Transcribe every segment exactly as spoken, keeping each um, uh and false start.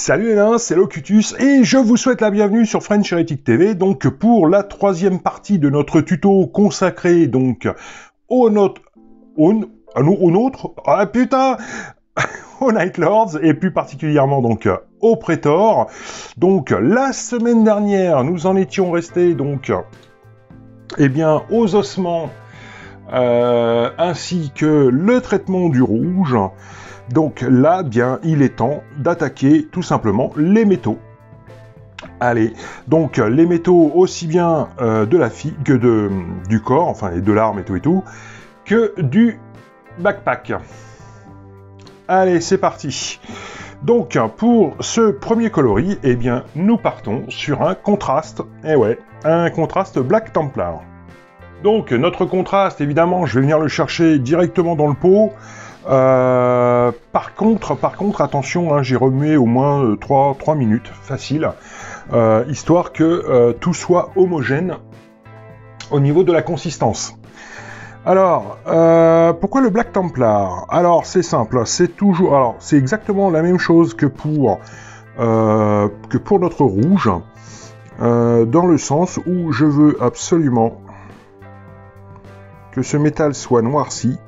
Salut les nains, c'est Locutus et je vous souhaite la bienvenue sur French Heretic T V, donc pour la troisième partie de notre tuto consacré donc au note au, au nôtre, ah putain, aux Night Lords et plus particulièrement donc au Prétor. Donc la semaine dernière, nous en étions restés donc eh bien aux ossements euh, ainsi que le traitement du rouge. Donc là, bien, il est temps d'attaquer tout simplement les métaux. Allez, donc les métaux aussi bien euh, de la fille que de, du corps, enfin et de l'arme et tout et tout, que du backpack. Allez, c'est parti. Donc pour ce premier coloris, eh bien, nous partons sur un contraste. Eh ouais, un contraste Black Templar. Donc notre contraste, évidemment, je vais venir le chercher directement dans le pot. Euh, par contre, par contre, attention, hein, j'ai remué au moins euh, trois minutes, facile, euh, histoire que euh, tout soit homogène au niveau de la consistance. Alors, euh, pourquoi le Black Templar? Alors, c'est simple, c'est toujours, alors c'est exactement la même chose que pour euh, que pour notre rouge, euh, dans le sens où je veux absolument que ce métal soit noirci.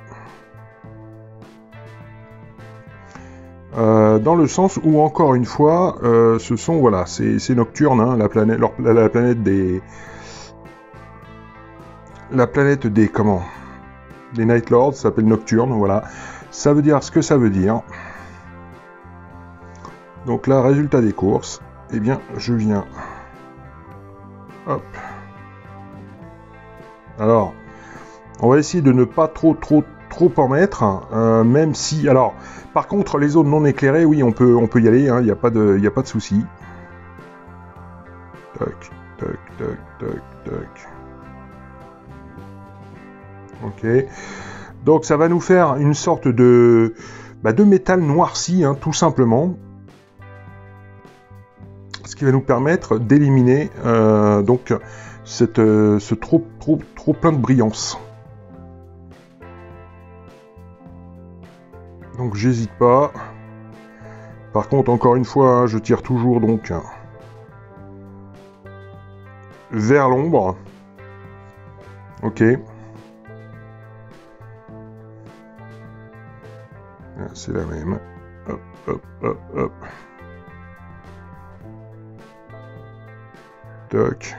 Euh, dans le sens où, encore une fois, euh, ce sont, voilà, c'est Nocturne, hein, la planète, leur, la, la planète des... La planète des, comment Des Night Lords s'appelle Nocturne, voilà. Ça veut dire ce que ça veut dire. Donc là, résultat des courses, eh bien, je viens... Hop. Alors, on va essayer de ne pas trop, trop, trop en mettre, euh, même si... Alors... Par contre, les zones non éclairées, oui, on peut, on peut y aller, il hein, n'y a pas de, y a pas de souci. Tac, tac, tac, tac, tac. Ok. Donc ça va nous faire une sorte de, bah, de métal noirci, hein, tout simplement. Ce qui va nous permettre d'éliminer euh, donc cette, euh, ce trop, trop, trop plein de brillance. Donc j'hésite pas. Par contre, encore une fois, hein, je tire toujours donc vers l'ombre. Ok. C'est la même. Hop, hop, hop, hop. Toc.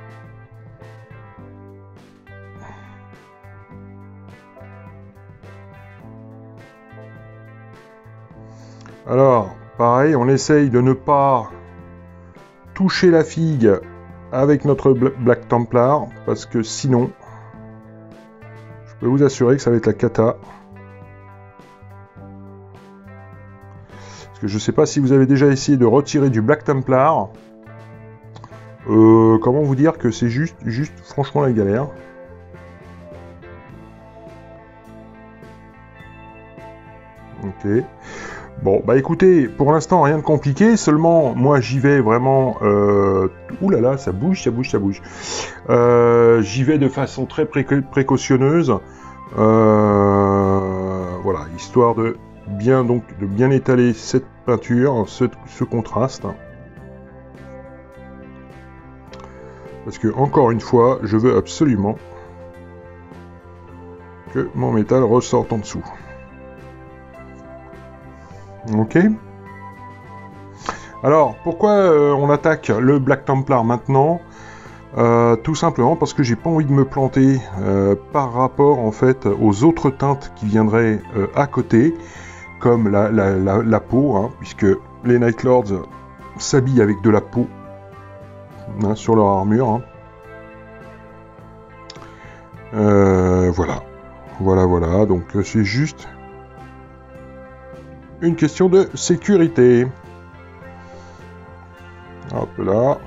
Alors, pareil, on essaye de ne pas toucher la figue avec notre Black Templar, parce que sinon, je peux vous assurer que ça va être la cata. Parce que je ne sais pas si vous avez déjà essayé de retirer du Black Templar. Euh, comment vous dire que c'est juste, juste, franchement, la galère. Ok. Bon, bah écoutez, pour l'instant, rien de compliqué, seulement, moi, j'y vais vraiment... Euh... Ouh là là, ça bouge, ça bouge, ça bouge. Euh, j'y vais de façon très préca précautionneuse. Euh... Voilà, histoire de bien, donc, de bien étaler cette peinture, ce, ce contraste. Parce que, encore une fois, je veux absolument que mon métal ressorte en dessous. Ok. Alors, pourquoi euh, on attaque le Black Templar maintenant? euh, Tout simplement parce que j'ai pas envie de me planter euh, par rapport en fait aux autres teintes qui viendraient euh, à côté, comme la, la, la, la peau, hein, puisque les Night Lords s'habillent avec de la peau hein, sur leur armure. Hein. Euh, voilà, voilà, voilà. Donc c'est juste une question de sécurité. Hop là.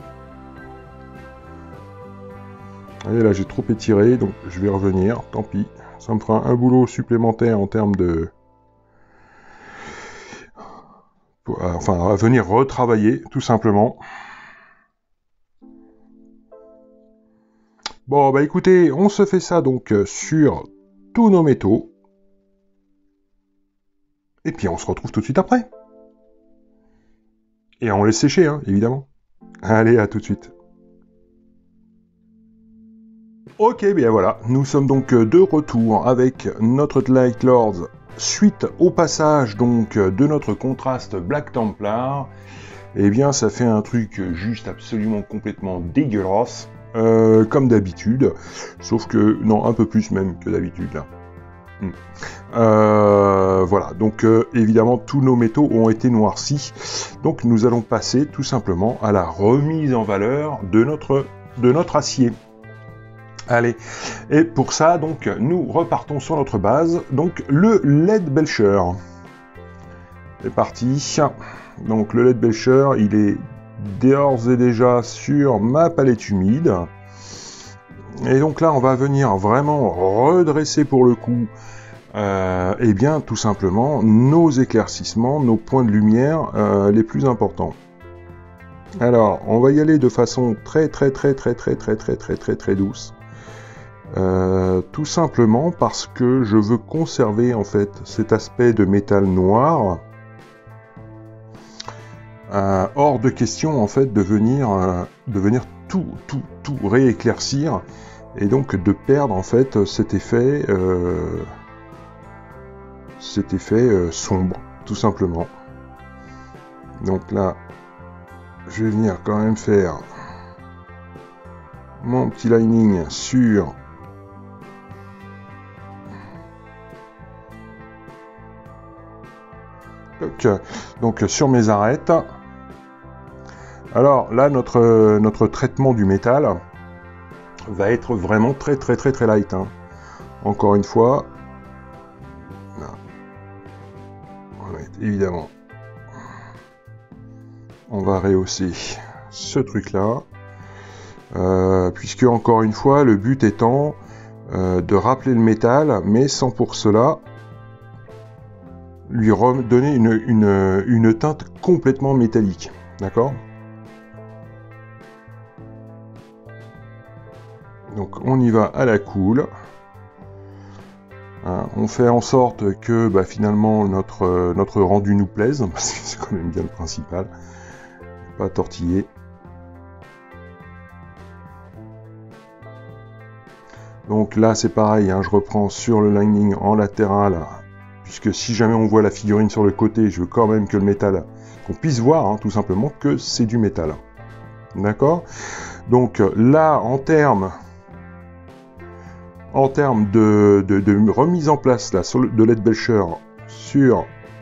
Et là j'ai trop étiré, donc je vais revenir, tant pis. Ça me fera un boulot supplémentaire en termes de... Enfin, à venir retravailler, tout simplement. Bon, bah écoutez, on se fait ça donc sur tous nos métaux. Et puis on se retrouve tout de suite après. Et on laisse sécher, hein, évidemment. Allez, à tout de suite. Ok, bien voilà, nous sommes donc de retour avec notre Light Lords suite au passage donc de notre contraste Black Templar. Eh bien, ça fait un truc juste absolument complètement dégueulasse, euh, comme d'habitude, sauf que, non, un peu plus même que d'habitude, là. Hmm. Euh, voilà, donc euh, évidemment, tous nos métaux ont été noircis, donc nous allons passer tout simplement à la remise en valeur de notre, de notre acier. Allez, et pour ça, donc, nous repartons sur notre base, donc le Leadbelcher. C'est parti. Donc le Leadbelcher, il est d'ores et déjà sur ma palette humide. Et donc là, on va venir vraiment redresser pour le coup, euh, eh bien, tout simplement, nos éclaircissements, nos points de lumière euh, les plus importants. Alors, on va y aller de façon très très très très très très très très très très douce. Euh, tout simplement parce que je veux conserver en fait cet aspect de métal noir. Euh, hors de question en fait de venir, euh, de venir tout, tout, tout rééclaircir et donc de perdre en fait cet effet, euh, cet effet euh, sombre, tout simplement. Donc là, je vais venir quand même faire mon petit lining sur donc, donc sur mes arêtes. Alors là, notre, notre traitement du métal va être vraiment très très très très light. Hein. Encore une fois, là, on va mettre, évidemment, on va rehausser ce truc là, euh, puisque encore une fois, le but étant euh, de rappeler le métal, mais sans pour cela lui redonner une, une, une teinte complètement métallique. D'accord ? Donc on y va à la cool. Hein, on fait en sorte que bah, finalement notre, notre rendu nous plaise, parce que c'est quand même bien le principal. Pas tortiller. Donc là c'est pareil, hein, je reprends sur le lining en latéral, puisque si jamais on voit la figurine sur le côté, je veux quand même que le métal, qu'on puisse voir hein, tout simplement que c'est du métal. D'accord ? Donc là en termes En termes de, de, de remise en place là, sur le, de Leadbelcher sur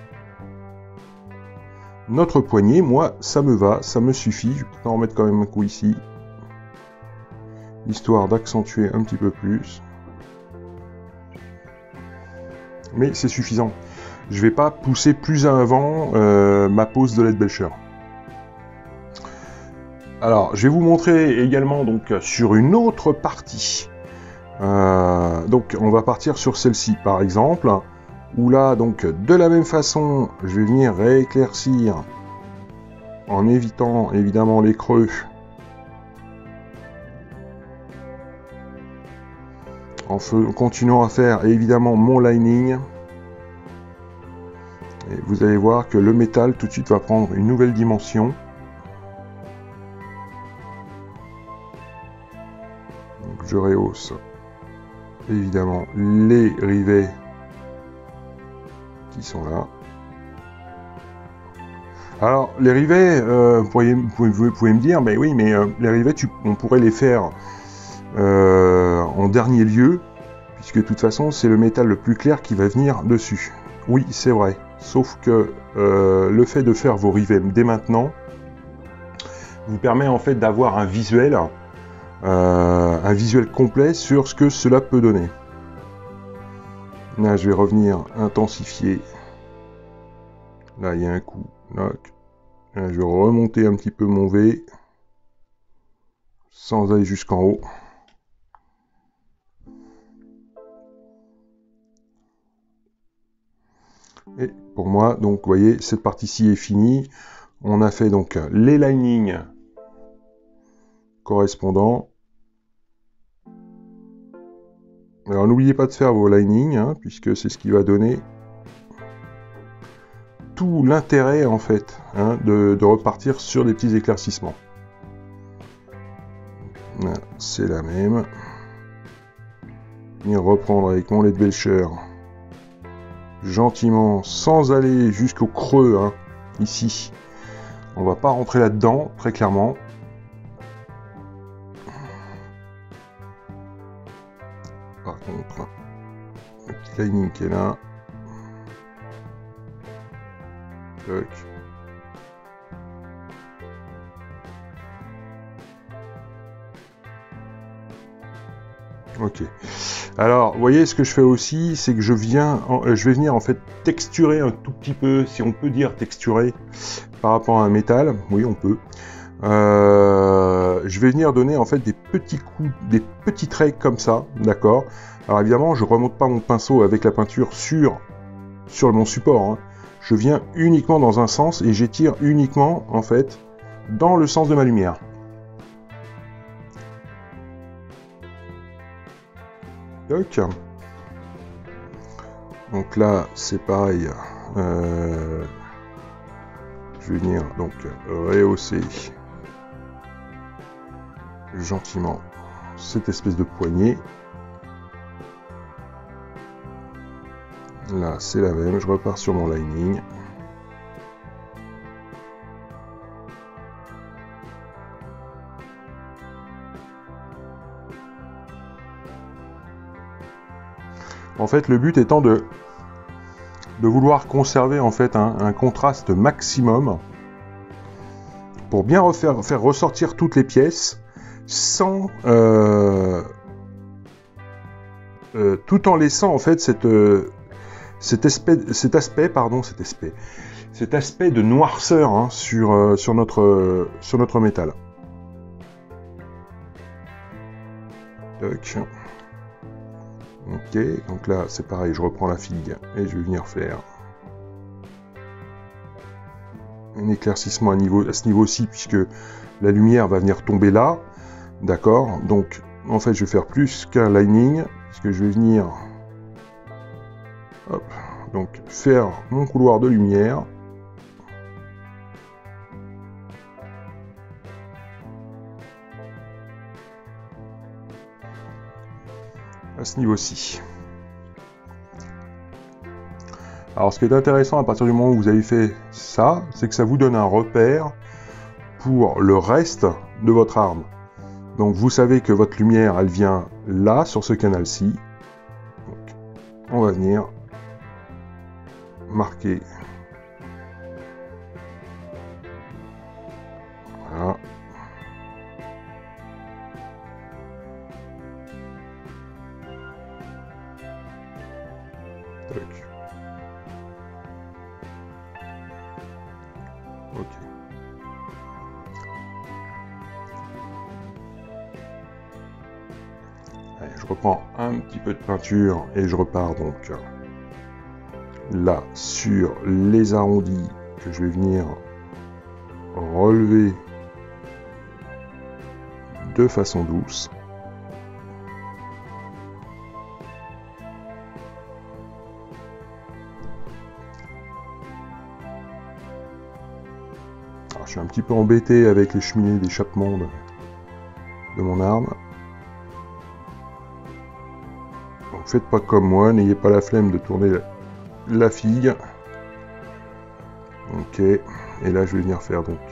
notre poignet, moi ça me va, ça me suffit. Je peux en remettre quand même un coup ici, histoire d'accentuer un petit peu plus. Mais c'est suffisant. Je vais pas pousser plus avant euh, ma pose de Leadbelcher. Alors, je vais vous montrer également donc sur une autre partie. Euh, donc on va partir sur celle-ci par exemple, où là donc de la même façon je vais venir rééclaircir en évitant évidemment les creux, en, en continuant à faire évidemment mon lining, et vous allez voir que le métal tout de suite va prendre une nouvelle dimension. Donc je rehausse évidemment les rivets qui sont là. Alors les rivets, euh, vous, pourriez, vous, pouvez, vous pouvez me dire, mais oui, mais euh, les rivets, tu, on pourrait les faire euh, en dernier lieu, puisque de toute façon c'est le métal le plus clair qui va venir dessus. Oui, c'est vrai, sauf que euh, le fait de faire vos rivets dès maintenant vous permet en fait d'avoir un visuel Euh, un visuel complet sur ce que cela peut donner. Là, je vais revenir intensifier. Là, il y a un coup. Là, là, je vais remonter un petit peu mon V sans aller jusqu'en haut. Et pour moi, donc, vous voyez, cette partie-ci est finie. On a fait donc les linings correspondants. Alors n'oubliez pas de faire vos linings, hein, puisque c'est ce qui va donner tout l'intérêt en fait hein, de, de repartir sur des petits éclaircissements. C'est la même. Et reprendre avec mon lait de Belcher gentiment, sans aller jusqu'au creux hein, ici. On va pas rentrer là-dedans, très clairement. Par contre, le petit lining qui est là. Toc. Ok. Alors, vous voyez, ce que je fais aussi, c'est que je viens, euh, je vais venir en fait texturer un tout petit peu, si on peut dire texturer, par rapport à un métal. Oui, on peut. Euh, je vais venir donner en fait des petits coups, des petits traits comme ça, d'accord. Alors évidemment, je remonte pas mon pinceau avec la peinture sur sur mon support. Hein. Je viens uniquement dans un sens et j'étire uniquement en fait dans le sens de ma lumière. Toc. Donc là, c'est pareil. Euh, je vais venir donc rehausser gentiment cette espèce de poignée. Là, c'est la même. Je repars sur mon lining. En fait, le but étant de, de vouloir conserver en fait un, un contraste maximum pour bien refaire, faire ressortir toutes les pièces sans euh, euh, tout en laissant en fait cette, euh, cet, aspect, cet aspect pardon cet aspect cet aspect de noirceur hein, sur, euh, sur, notre, euh, sur notre métal. Toc. Ok, donc là c'est pareil, je reprends la figue et je vais venir faire un éclaircissement à, niveau, à ce niveau-ci puisque la lumière va venir tomber là, d'accord. Donc en fait je vais faire plus qu'un lining puisque je vais venir hop, donc faire mon couloir de lumière. À ce niveau-ci. Alors ce qui est intéressant à partir du moment où vous avez fait ça, c'est que ça vous donne un repère pour le reste de votre arme. Donc vous savez que votre lumière elle vient là sur ce canal-ci. Donc on va venir marquer. Voilà. Ok. Allez, je reprends un petit peu de peinture et je repars donc là sur les arrondis que je vais venir relever de façon douce. Alors, je suis un petit peu embêté avec les cheminées d'échappement de, de mon arme. Donc faites pas comme moi, n'ayez pas la flemme de tourner la, la figue. Ok, et là je vais venir faire donc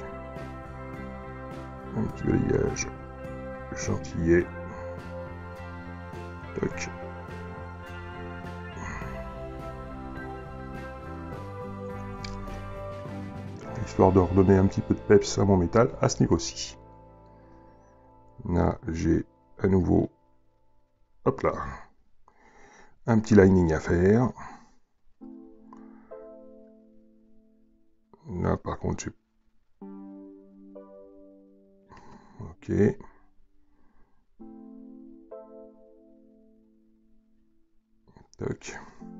un petit balayage gentillet. Toc. Histoire de redonner un petit peu de peps à mon métal à ce niveau-ci. Là, j'ai à nouveau, hop là, un petit lining à faire. Là, par contre, j'ai... Ok. Toc.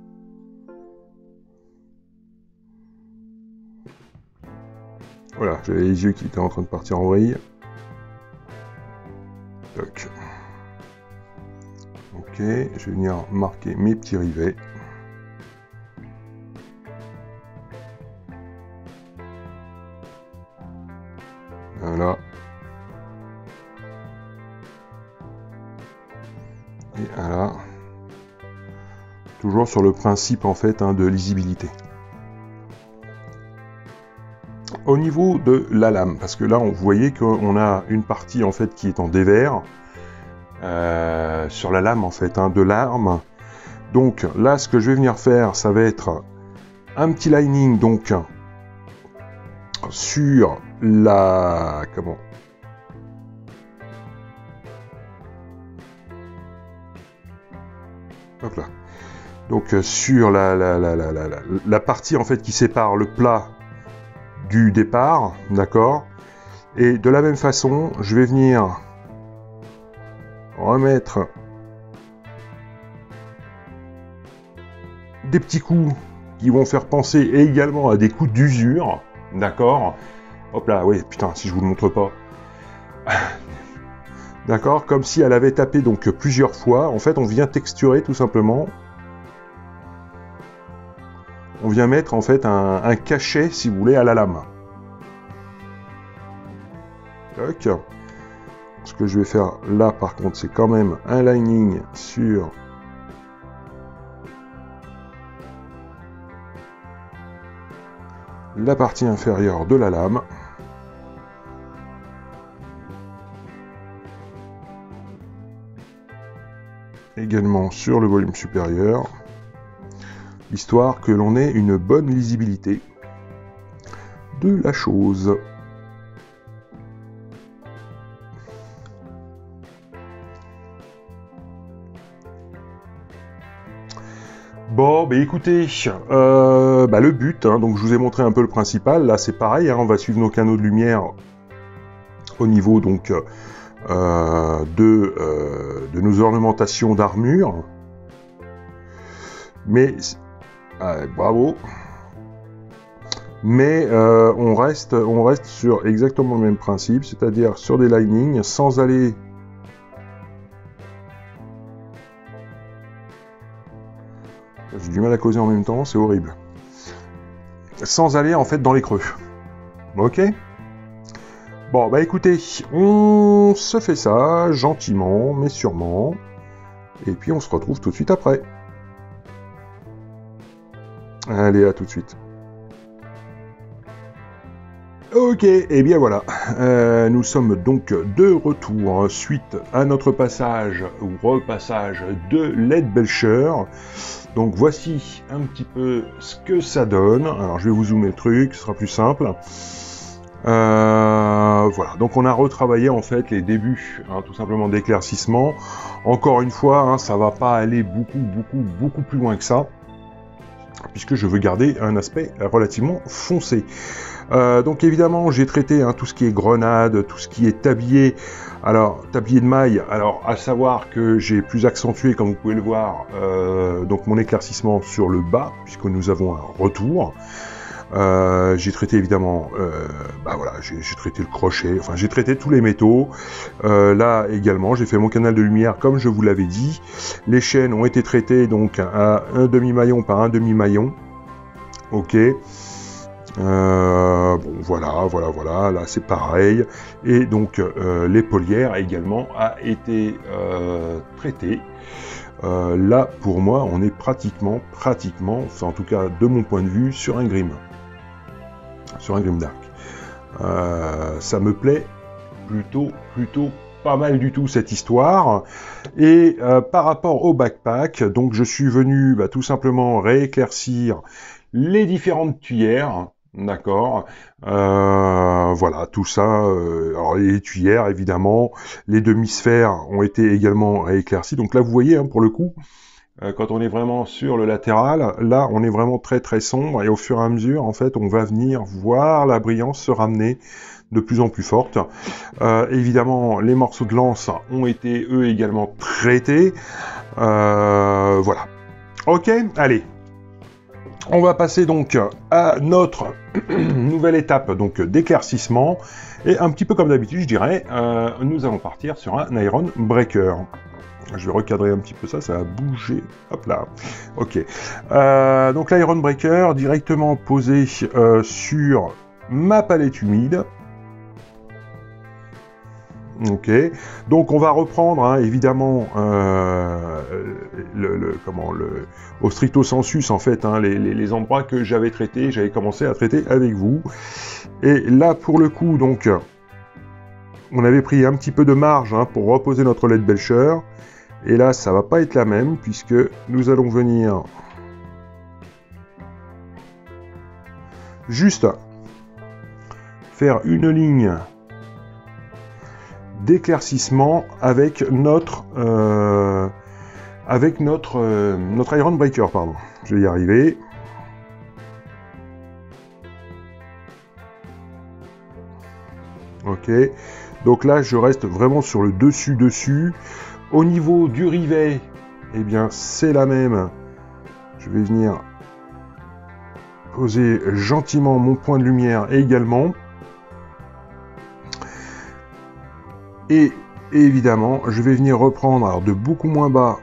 Voilà, j'avais les yeux qui étaient en train de partir en vrille. Toc. Ok, je vais venir marquer mes petits rivets. Et voilà. Toujours sur le principe en fait hein, de lisibilité. Au niveau de la lame, parce que là on voyait qu'on a une partie en fait qui est en dévers euh, sur la lame en fait hein, de l'arme. Donc là ce que je vais venir faire, ça va être un petit lining donc sur la comment hop là. Donc sur la, la, la, la, la, la partie en fait qui sépare le plat du départ, d'accord. Et de la même façon, je vais venir remettre des petits coups qui vont faire penser également à des coups d'usure, d'accord. Hop là, oui, putain, si je vous le montre pas. D'accord, comme si elle avait tapé donc plusieurs fois. En fait, on vient texturer tout simplement. On vient mettre en fait un, un cachet, si vous voulez, à la lame. Tac. Ce que je vais faire là, par contre, c'est quand même un lining sur la partie inférieure de la lame. Également sur le volume supérieur. Histoire que l'on ait une bonne lisibilité de la chose. Bon, bah écoutez, euh, bah le but, hein, donc je vous ai montré un peu le principal, là c'est pareil, hein, on va suivre nos canaux de lumière au niveau donc euh, de, euh, de nos ornementations d'armure. Mais Euh, bravo. Mais euh, on, reste, on reste sur exactement le même principe, c'est-à-dire sur des linings, sans aller... J'ai du mal à causer en même temps, c'est horrible. Sans aller en fait dans les creux. Ok ? Bon, bah écoutez, on se fait ça gentiment, mais sûrement. Et puis on se retrouve tout de suite après. Allez, à tout de suite. Ok, et eh bien voilà, euh, nous sommes donc de retour suite à notre passage ou repassage de Lead Belcher. Donc voici un petit peu ce que ça donne. Alors je vais vous zoomer le truc, ce sera plus simple. Euh, voilà, donc on a retravaillé en fait les débuts, hein, tout simplement d'éclaircissement. Encore une fois, hein, ça va pas aller beaucoup, beaucoup, beaucoup plus loin que ça, puisque je veux garder un aspect relativement foncé. Euh, donc évidemment, j'ai traité hein, tout ce qui est grenade, tout ce qui est tablier. Alors, tablier de maille, alors à savoir que j'ai plus accentué, comme vous pouvez le voir, euh, donc mon éclaircissement sur le bas, puisque nous avons un retour. Euh, j'ai traité évidemment, euh, bah voilà, j'ai traité le crochet, enfin j'ai traité tous les métaux. Euh, là également, j'ai fait mon canal de lumière comme je vous l'avais dit. Les chaînes ont été traitées donc à un demi-maillon par un demi-maillon. Ok. Euh, bon voilà, voilà, voilà, là c'est pareil. Et donc euh, l'épaulière également a été euh, traitée. Euh, là pour moi, on est pratiquement, pratiquement, enfin en tout cas de mon point de vue, sur un grim. Sur un grimdark. Euh, ça me plaît plutôt, plutôt pas mal du tout cette histoire. Et euh, par rapport au backpack, donc je suis venu bah, tout simplement rééclaircir les différentes tuyères. D'accord. Euh, voilà, tout ça. Euh, alors les tuyères, évidemment, les demi-sphères ont été également rééclaircies. Donc là, vous voyez, hein, pour le coup, euh, quand on est vraiment sur le latéral, là, on est vraiment très très sombre. Et au fur et à mesure, en fait, on va venir voir la brillance se ramener de plus en plus forte. Euh, évidemment, les morceaux de lance ont été eux également traités. Euh, voilà. Ok, allez. On va passer donc à notre nouvelle étape donc d'éclaircissement. Et un petit peu comme d'habitude, je dirais, euh, nous allons partir sur un Iron Breaker. Je vais recadrer un petit peu ça, ça va bouger. Hop là. Ok. Euh, donc l'Iron Breaker directement posé euh, sur ma palette humide. Ok, donc on va reprendre hein, évidemment euh, le, le, comment, le, au stricto sensus en fait hein, les, les, les endroits que j'avais traités, j'avais commencé à traiter avec vous. Et là pour le coup donc on avait pris un petit peu de marge hein, pour reposer notre lait de Belcher. Et là ça va pas être la même puisque nous allons venir juste faire une ligne d'éclaircissement avec notre euh, avec notre euh, notre Iron Breaker, pardon. Je vais y arriver. Ok. Donc là, je reste vraiment sur le dessus dessus. Au niveau du rivet, eh bien, c'est la même. Je vais venir poser gentiment mon point de lumière également. Et évidemment, je vais venir reprendre alors, de beaucoup moins bas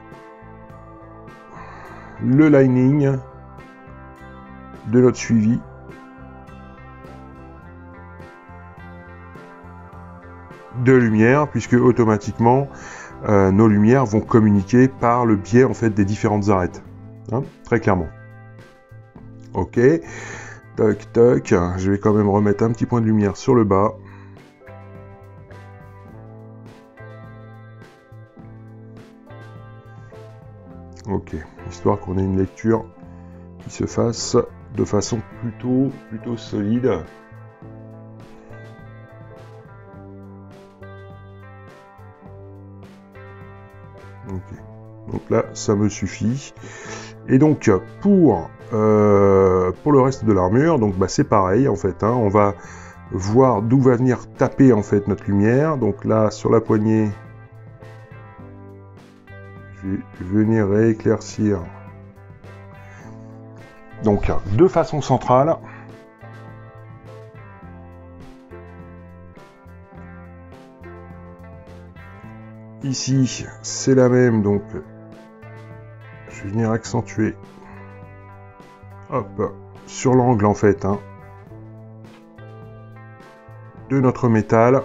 le lining de notre suivi. De lumière, puisque automatiquement, euh, nos lumières vont communiquer par le biais en fait des différentes arêtes. Hein, très clairement. Ok. Toc, toc. Je vais quand même remettre un petit point de lumière sur le bas. Ok, histoire qu'on ait une lecture qui se fasse de façon plutôt, plutôt solide. Ok, donc là, ça me suffit. Et donc, pour, euh, pour le reste de l'armure, donc bah, c'est pareil en fait. Hein, on va voir d'où va venir taper en fait notre lumière. Donc là, sur la poignée, je vais venir rééclaircir. Donc, de façon centrale. Ici, c'est la même, donc je vais venir accentuer. Hop, sur l'angle en fait, hein, de notre métal.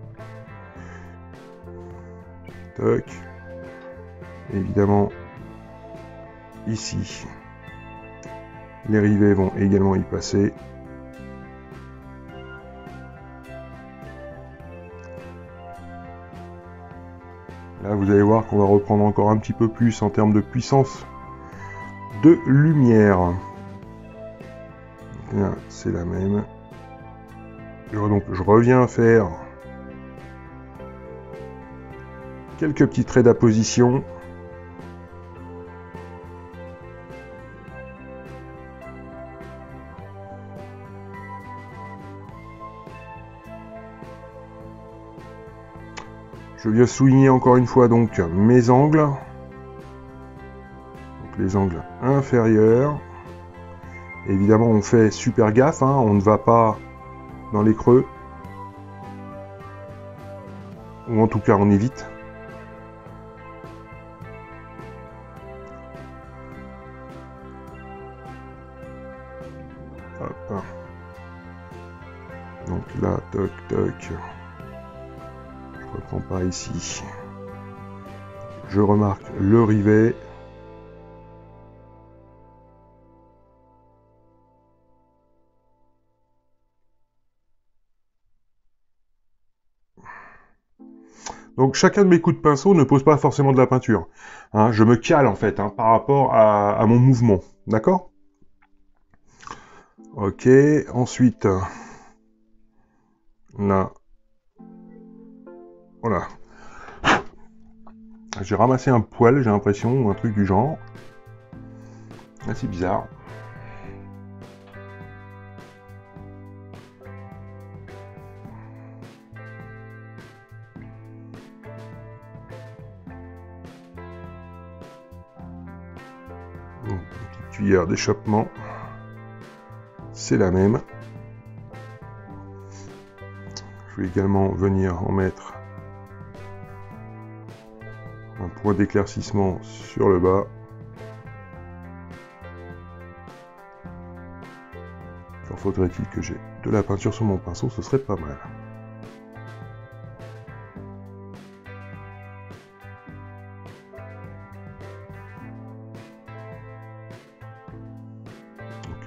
Toc. Évidemment, ici, les rivets vont également y passer. Là, vous allez voir qu'on va reprendre encore un petit peu plus en termes de puissance de lumière. Là, c'est la même. Donc, je reviens faire quelques petits traits d'apposition. Je viens souligner encore une fois donc mes angles, donc les angles inférieurs. Évidemment, on fait super gaffe, hein, on ne va pas dans les creux, ou en tout cas on évite. Hop. Donc là, toc toc. Je reprends par ici. Je remarque le rivet. Donc chacun de mes coups de pinceau ne pose pas forcément de la peinture. Hein, je me cale en fait hein, par rapport à, à mon mouvement. D'accord ? Ok, ensuite, là, voilà. J'ai ramassé un poil, j'ai l'impression, ou un truc du genre. Ah, c'est bizarre. Une petite cuillère d'échappement. C'est la même. Je vais également venir en mettre un point d'éclaircissement sur le bas. Alors faudrait-il que j'ai de la peinture sur mon pinceau, ce serait pas mal.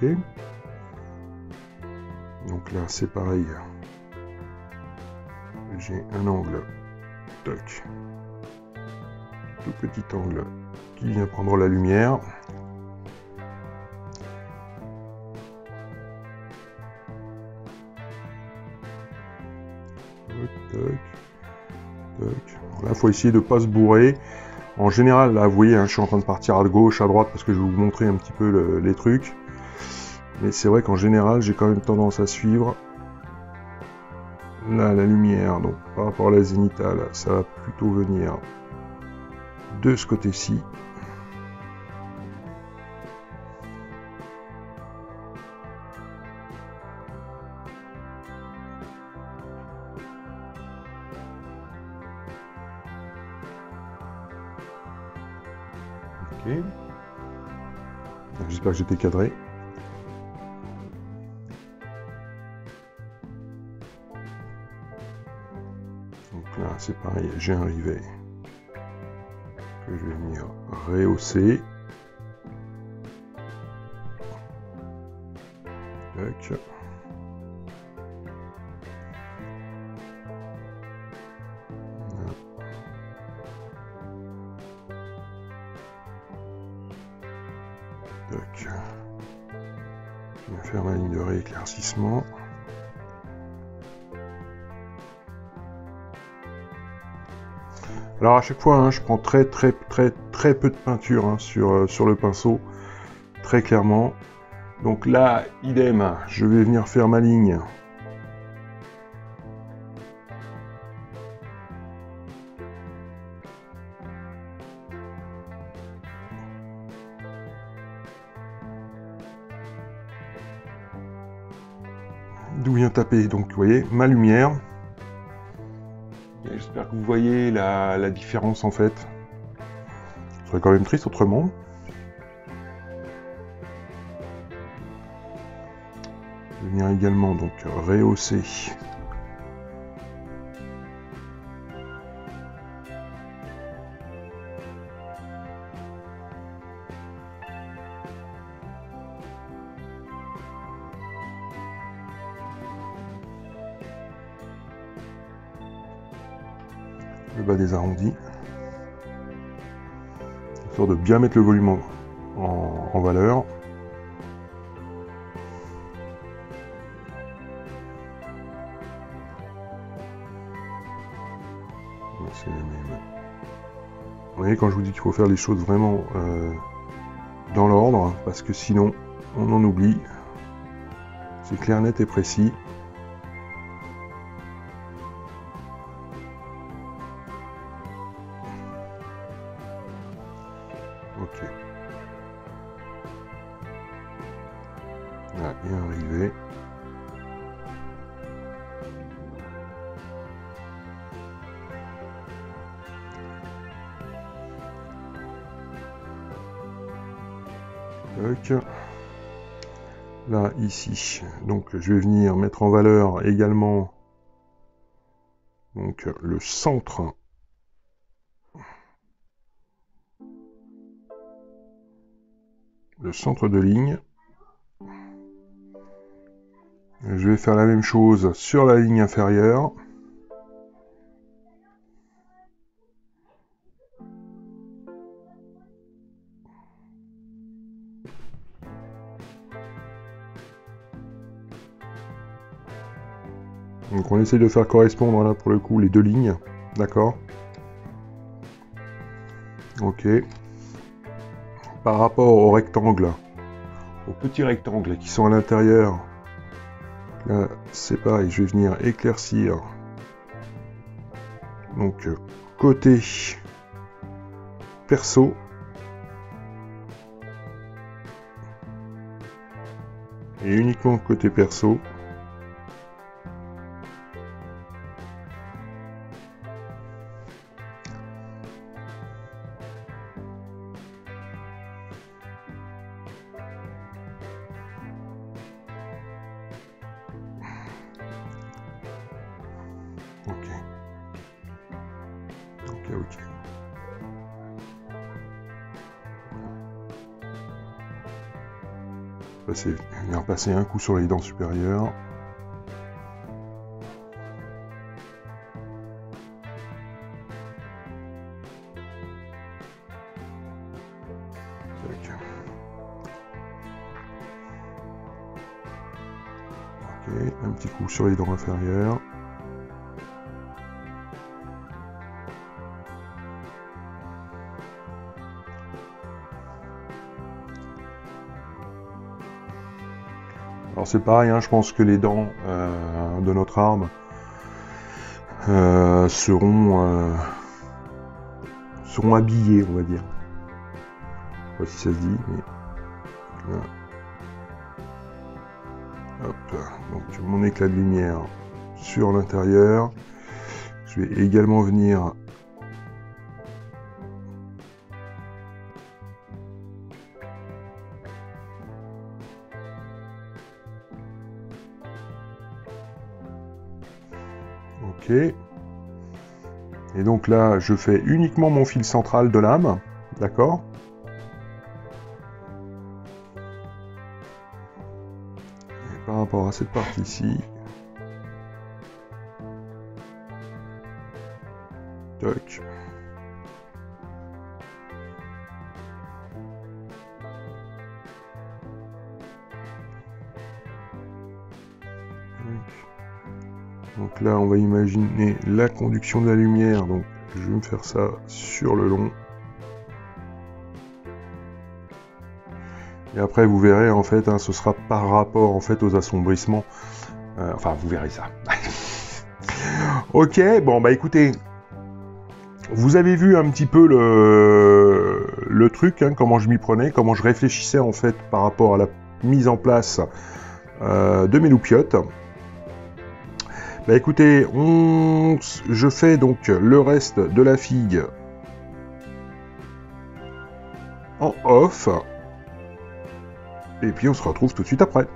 Ok. Donc là, c'est pareil. J'ai un angle. Toc. Tout petit angle qui vient prendre la lumière. Toc, toc, toc. Là, il faut essayer de ne pas se bourrer. En général, là, vous voyez, hein, je suis en train de partir à gauche, à droite, parce que je vais vous montrer un petit peu le, les trucs. Mais c'est vrai qu'en général, j'ai quand même tendance à suivre. Là, la lumière, donc par rapport à la zénitale, ça va plutôt venir de ce côté-ci. Ok. J'espère que j'étais cadré. Donc là, c'est pareil, j'ai un rivet que je vais venir rehausser. Tac. Tac. Je vais faire ma ligne de rééclaircissement. Alors à chaque fois, hein, je prends très très très très peu de peinture hein, sur, euh, sur le pinceau, très clairement. Donc là, idem, je vais venir faire ma ligne. D'où vient taper, donc vous voyez, ma lumière. J'espère que vous voyez la, la différence en fait. Ce serait quand même triste autrement. Je vais venir également donc rehausser. Le bas des arrondis, histoire de bien mettre le volume en, en, en valeur. C'est les mêmes. Vous voyez, quand je vous dis qu'il faut faire les choses vraiment euh, dans l'ordre, parce que sinon on en oublie. C'est clair, net et précis. Ok. Là, il y a un rivet. Tac. Là, ici, donc je vais venir mettre en valeur également donc le centre. Le centre de ligne. Je vais faire la même chose sur la ligne inférieure. Donc on essaie de faire correspondre là pour le coup les deux lignes, d'accord? Ok. Par rapport au rectangle, aux petits rectangles qui sont à l'intérieur, là c'est pareil, je vais venir éclaircir. Donc côté perso. Et uniquement côté perso. Ok. Ok, ok. Passer, venir passer un coup sur les dents supérieures. Tac. Ok, un petit coup sur les dents inférieures. Alors c'est pareil, hein, je pense que les dents euh, de notre arme euh, seront, euh, seront habillées, on va dire. Je sais pas si ça se dit, mais... Là. Hop, donc mon éclat de lumière sur l'intérieur. Je vais également venir... Ok. Et donc là, je fais uniquement mon fil central de lame, d'accord? Et par rapport à cette partie-ci, toc. Donc là, on va imaginer la conduction de la lumière. Donc, je vais me faire ça sur le long. Et après, vous verrez, en fait, hein, ce sera par rapport, en fait, aux assombrissements. Euh, enfin, vous verrez ça. Ok, bon, bah écoutez, vous avez vu un petit peu le, le truc, hein, comment je m'y prenais, comment je réfléchissais, en fait, par rapport à la mise en place euh, de mes loupiottes. Bah écoutez, on... je fais donc le reste de la figue en off. Et puis on se retrouve tout de suite après.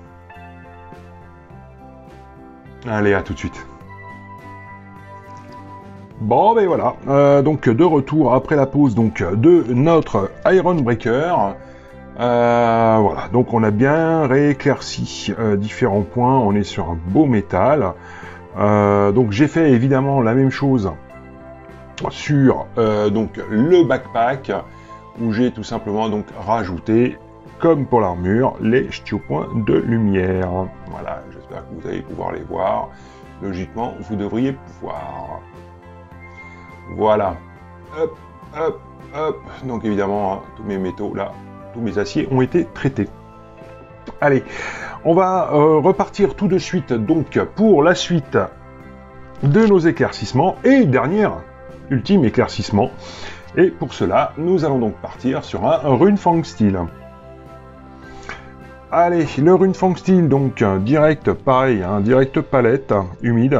Allez, à tout de suite. Bon, ben voilà. Euh, donc de retour après la pause donc de notre Iron Breaker. Euh, voilà, donc on a bien rééclairci euh, différents points, on est sur un beau métal. Euh, donc j'ai fait évidemment la même chose sur euh, donc le backpack, où j'ai tout simplement donc rajouté, comme pour l'armure, les ch'ti-points de lumière. Voilà, j'espère que vous allez pouvoir les voir. Logiquement, vous devriez pouvoir. Voilà. Hop, hop, hop. Donc évidemment, hein, tous mes métaux là, tous mes aciers ont été traités. Allez, on va euh, repartir tout de suite donc pour la suite de nos éclaircissements et dernier, ultime éclaircissement. Et pour cela, nous allons donc partir sur un Runefang Steel. Allez, le Runefang Steel, donc direct, pareil, hein, direct palette humide.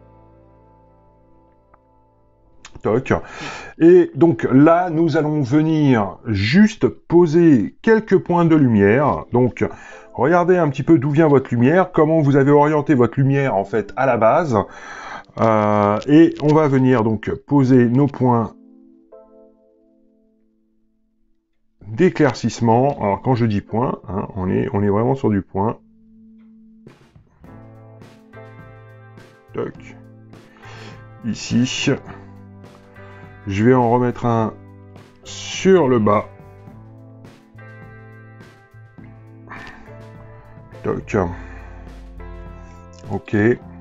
Toc. Et donc là, nous allons venir juste poser quelques points de lumière. Donc, regardez un petit peu d'où vient votre lumière, comment vous avez orienté votre lumière en fait à la base. Euh, et on va venir donc poser nos points d'éclaircissement. Alors quand je dis point, hein, on est, on est vraiment sur du point. Toc. Ici. Je vais en remettre un sur le bas. Toc. Ok.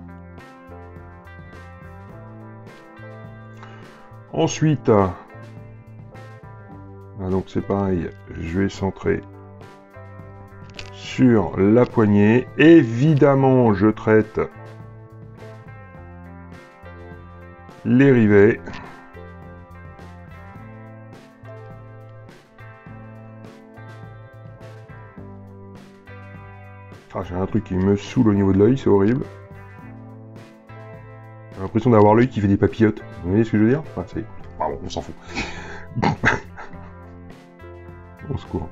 Ensuite, ah, donc c'est pareil, je vais centrer sur la poignée. Évidemment, je traite les rivets. Ah, j'ai un truc qui me saoule au niveau de l'œil, c'est horrible. J'ai l'impression d'avoir l'œil qui fait des papillotes. Vous voyez ce que je veux dire? Enfin, c'est... Pardon, on s'en fout. Au secours.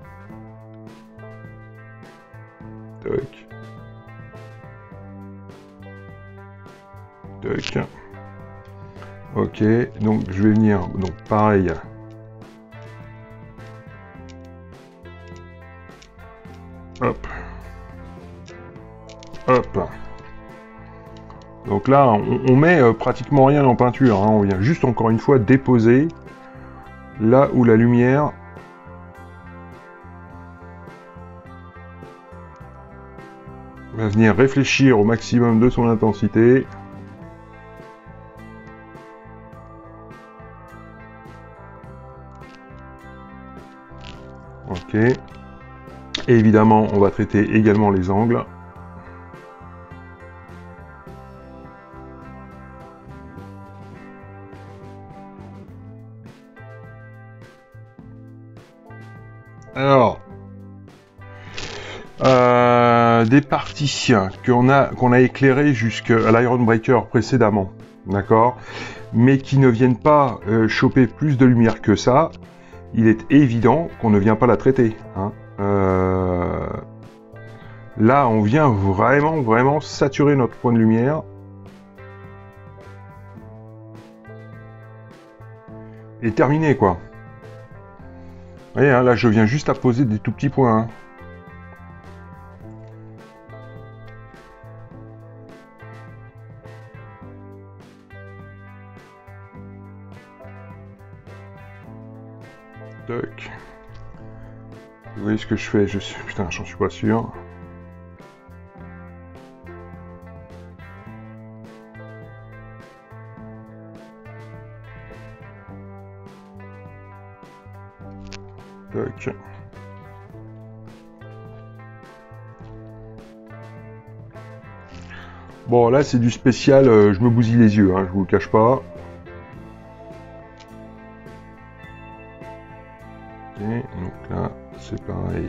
Toc. Toc. Ok, donc je vais venir, donc pareil. Hop. Hop. Donc là, on, on met euh, pratiquement rien en peinture, hein. On vient juste encore une fois déposer là où la lumière va venir réfléchir au maximum de son intensité. Ok. Et évidemment, on va traiter également les angles. Alors, euh, des parties qu'on a, qu'on a éclairées jusqu'à l'Iron Breaker précédemment, d'accord, mais qui ne viennent pas euh, choper plus de lumière que ça, il est évident qu'on ne vient pas la traiter, hein. Euh, là, on vient vraiment, vraiment saturer notre point de lumière. Et terminer, quoi. Vous voyez, hein, là, je viens juste à poser des tout petits points, hein. Toc. Vous voyez ce que je fais? Je suis... Putain, j'en suis pas sûr. Toc. Bon, là, c'est du spécial, euh, je me bousille les yeux, hein, je vous le cache pas. Ok, donc là, c'est pareil.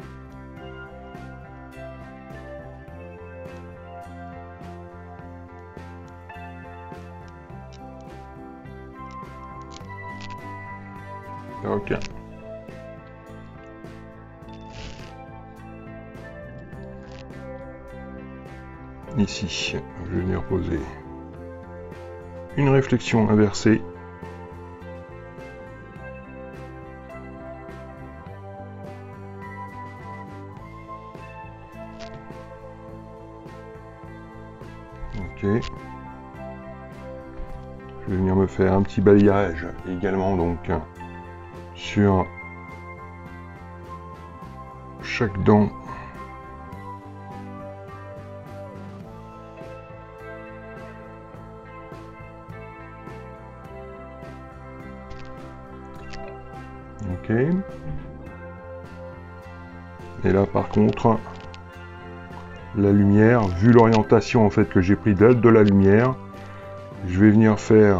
Ok. Ici, je vais venir poser une réflexion inversée. Ok. Je vais venir me faire un petit balayage également donc sur chaque dent. Ok. Et là par contre, la lumière, vu l'orientation en fait que j'ai pris de, de la lumière, je vais venir faire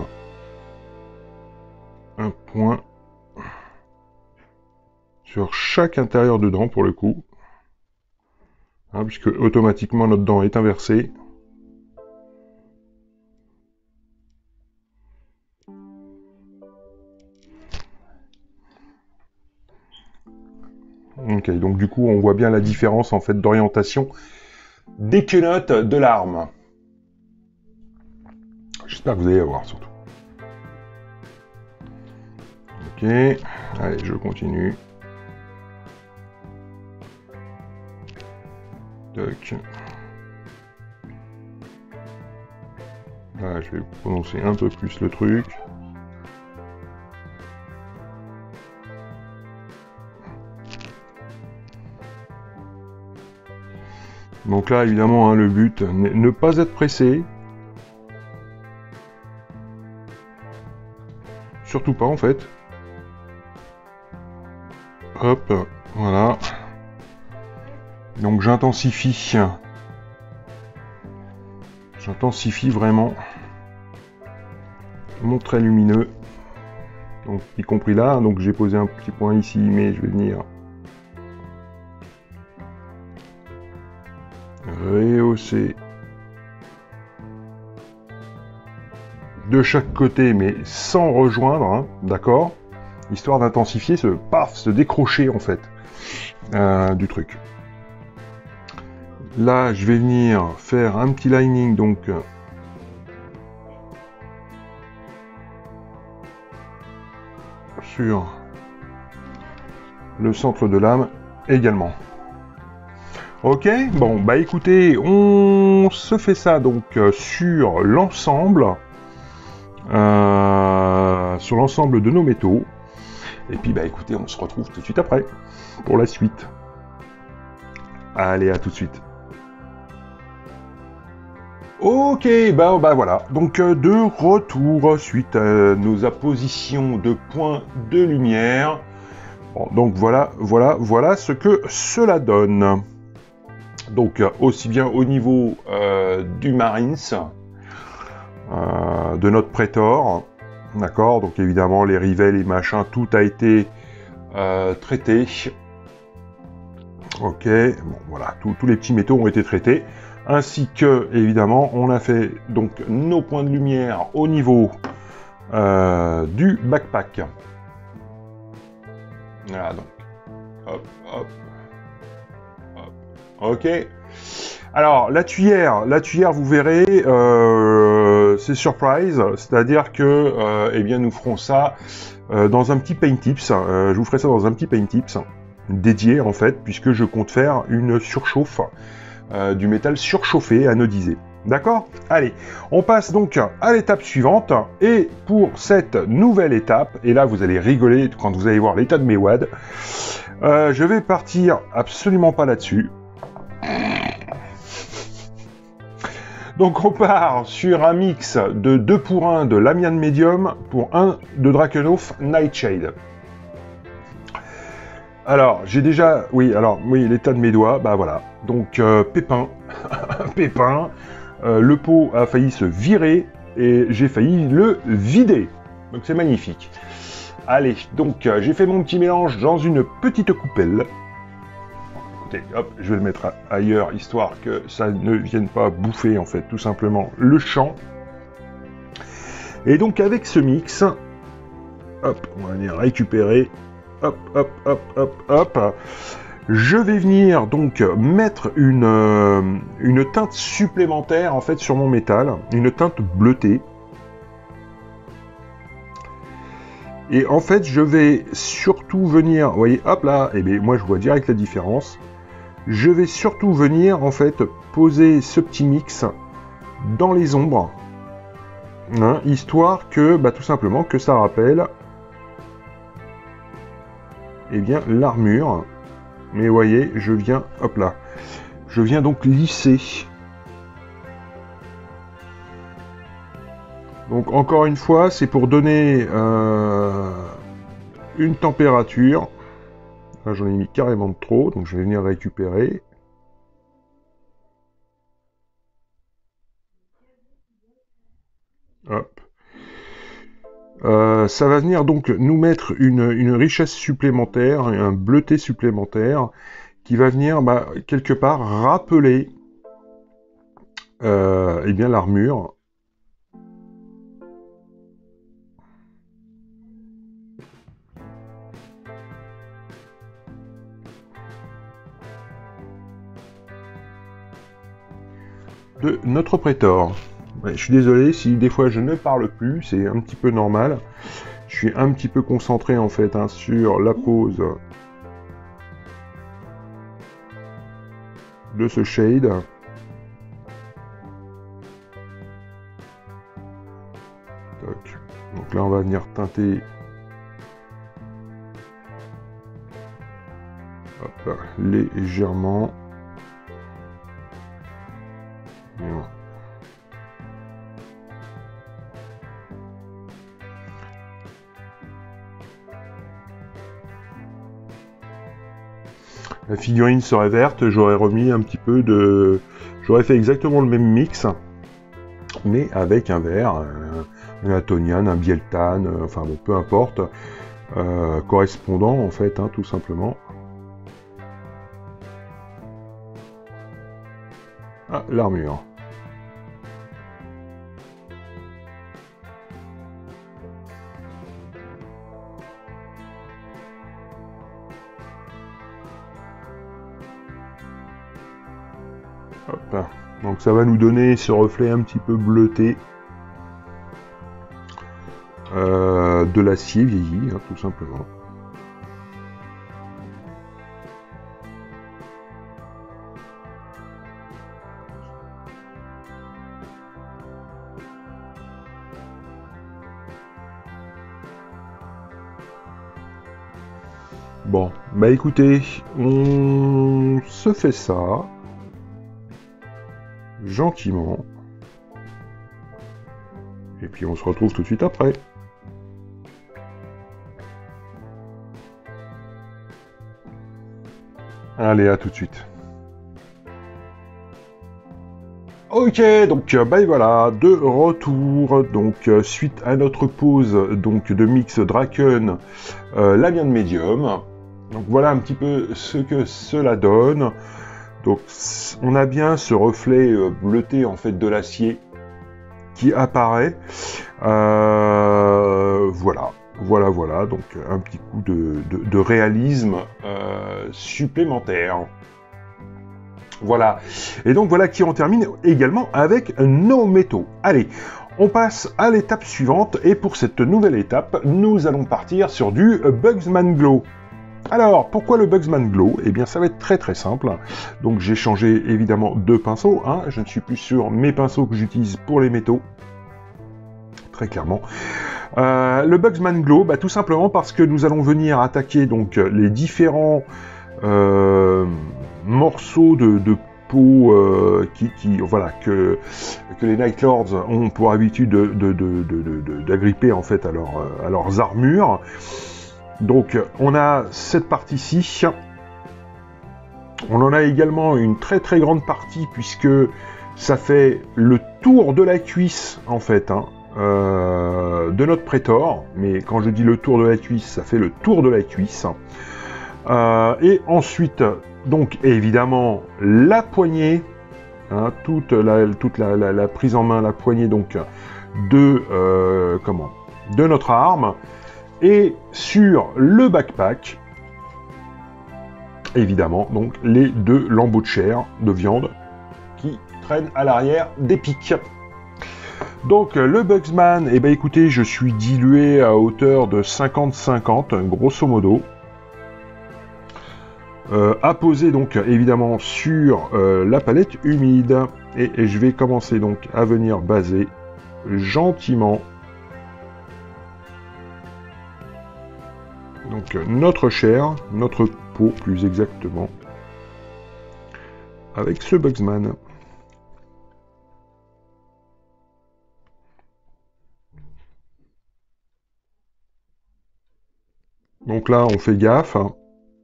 un point sur chaque intérieur de dent pour le coup, hein, puisque automatiquement notre dent est inversée. Ok, donc du coup on voit bien la différence en fait d'orientation des quenottes de l'arme. J'espère que vous allez la voir surtout. Ok, allez, je continue. Toc. Là, je vais prononcer un peu plus le truc. Donc là, évidemment, hein, le but, ne pas être pressé. Surtout pas, en fait. Hop, voilà. Donc j'intensifie. J'intensifie vraiment mon trait lumineux. Donc, y compris là. Donc j'ai posé un petit point ici, mais je vais venir rehausser de chaque côté, mais sans rejoindre, hein, d'accord, histoire d'intensifier ce paf, ce décrocher en fait euh, du truc. Là, je vais venir faire un petit lining, donc sur le centre de lame également. Ok, bon, bah écoutez, on se fait ça donc euh, sur l'ensemble, euh, sur l'ensemble de nos métaux. Et puis bah écoutez, on se retrouve tout de suite après pour la suite. Allez, à tout de suite. Ok, bah, bah voilà, donc euh, de retour suite à nos appositions de points de lumière. Bon, donc voilà, voilà, voilà ce que cela donne. Donc aussi bien au niveau euh, du Marines, euh, de notre Praetor, d'accord, donc évidemment les rivets, les machins, tout a été euh, traité. Ok, bon voilà, tous les petits métaux ont été traités, ainsi que évidemment on a fait donc nos points de lumière au niveau euh, du backpack. Voilà donc, hop, hop. Ok. Alors la tuyère, la tuyère, vous verrez, euh, c'est surprise, c'est-à-dire que, euh, eh bien, nous ferons ça euh, dans un petit paint tips. Euh, je vous ferai ça dans un petit paint tips dédié en fait, puisque je compte faire une surchauffe euh, du métal surchauffé, anodisé. D'accord ? Allez, on passe donc à l'étape suivante. Et pour cette nouvelle étape, et là vous allez rigoler quand vous allez voir l'état de mes wads, euh, je vais partir absolument pas là-dessus. Donc on part sur un mix de deux pour un de Lamian Medium pour un de Drakenhof Nightshade. Alors, j'ai déjà... Oui, alors, oui, l'état de mes doigts, bah voilà. Donc, euh, pépin, pépin, euh, le pot a failli se virer et j'ai failli le vider. Donc c'est magnifique. Allez, donc euh, j'ai fait mon petit mélange dans une petite coupelle. Écoutez, hop, je vais le mettre ailleurs, histoire que ça ne vienne pas bouffer, en fait, tout simplement, le champ. Et donc, avec ce mix, hop, on va venir récupérer, hop, hop, hop, hop, hop, je vais venir, donc, mettre une, euh, une teinte supplémentaire, en fait, sur mon métal, une teinte bleutée. Et en fait, je vais surtout venir, vous voyez, hop là, et bien, moi, je vois direct la différence. Je vais surtout venir, en fait, poser ce petit mix dans les ombres, hein, histoire que, bah, tout simplement, que ça rappelle, eh bien, l'armure. Mais vous voyez, je viens, hop là, je viens donc lisser. Donc, encore une fois, c'est pour donner euh, une température. Là, j'en ai mis carrément de trop, donc je vais venir récupérer. Hop. Euh, ça va venir donc nous mettre une, une richesse supplémentaire, un bleuté supplémentaire, qui va venir bah, quelque part rappeler euh, eh bien l'armure. De notre Praetor. Ouais, je suis désolé si des fois je ne parle plus, c'est un petit peu normal. Je suis un petit peu concentré en fait hein, sur la pose de ce shade. Toc. Donc là on va venir teinter hop, légèrement. Voilà. La figurine serait verte, j'aurais remis un petit peu de... J'aurais fait exactement le même mix, mais avec un vert, un, un Atonian, un Bieltan, enfin bon, peu importe, euh, correspondant en fait, hein, tout simplement. Ah, l'armure. Hop. Donc ça va nous donner ce reflet un petit peu bleuté euh, de l'acier vieilli, hein, tout simplement. Bon, bah écoutez, on se fait ça gentiment. Et puis on se retrouve tout de suite après. Allez, à tout de suite. Ok, donc bah voilà, de retour, donc euh, suite à notre pause donc de mix Draken, euh, la viande médium. Donc voilà un petit peu ce que cela donne. Donc on a bien ce reflet euh, bleuté en fait de l'acier qui apparaît. Euh, voilà, voilà, voilà, donc un petit coup de, de, de réalisme euh, supplémentaire. Voilà. Et donc voilà qui en termine également avec nos métaux. Allez, on passe à l'étape suivante. Et pour cette nouvelle étape, nous allons partir sur du Bugsman Glow. Alors, pourquoi le Bugsman Glow? Eh bien, ça va être très très simple. Donc j'ai changé évidemment de pinceau. Hein. Je ne suis plus sur mes pinceaux que j'utilise pour les métaux. Très clairement. Euh, le Bugsman Glow, bah, tout simplement parce que nous allons venir attaquer donc les différents... Euh, morceaux de, de peau euh, qui, qui, voilà, que, que les Night Lords ont pour habitude de, de, de, de, de, d'agripper en fait à, leur, à leurs armures. Donc on a cette partie-ci. On en a également une très très grande partie puisque ça fait le tour de la cuisse en fait hein, euh, de notre Prétor. Mais quand je dis le tour de la cuisse, ça fait le tour de la cuisse. Euh, et ensuite, donc évidemment, la poignée, hein, toute, la, toute la, la, la prise en main, la poignée donc de euh, comment, de notre arme, et sur le backpack, évidemment, donc les deux lambeaux de chair, de viande, qui traînent à l'arrière des pics. Donc le Bugsman, eh ben écoutez, je suis dilué à hauteur de cinquante cinquante, grosso modo. Euh, à poser donc évidemment sur euh, la palette humide et, et je vais commencer donc à venir baser gentiment donc notre chair, notre peau plus exactement avec ce Bugsman. Donc là on fait gaffe. Hein.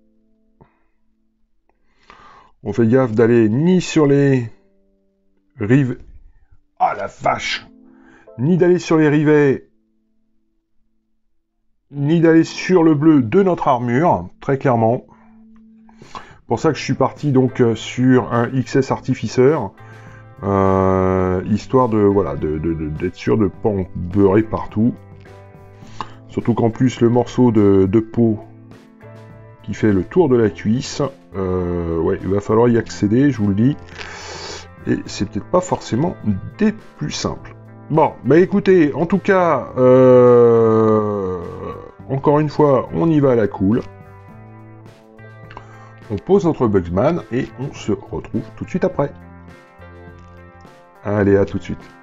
On fait gaffe d'aller ni sur les rives... Ah la vache! Ni d'aller sur les rivets, ni d'aller sur le bleu de notre armure, très clairement. Pour ça que je suis parti donc sur un X S Artificer, euh, histoire de voilà de, de, de, d'être sûr de ne pas en beurrer partout. Surtout qu'en plus le morceau de, de peau qui fait le tour de la cuisse, euh, ouais, il va falloir y accéder, je vous le dis. Et c'est peut-être pas forcément des plus simples. Bon, bah écoutez, en tout cas, euh, encore une fois, on y va à la cool. On pose notre Bugsman et on se retrouve tout de suite après. Allez, à tout de suite.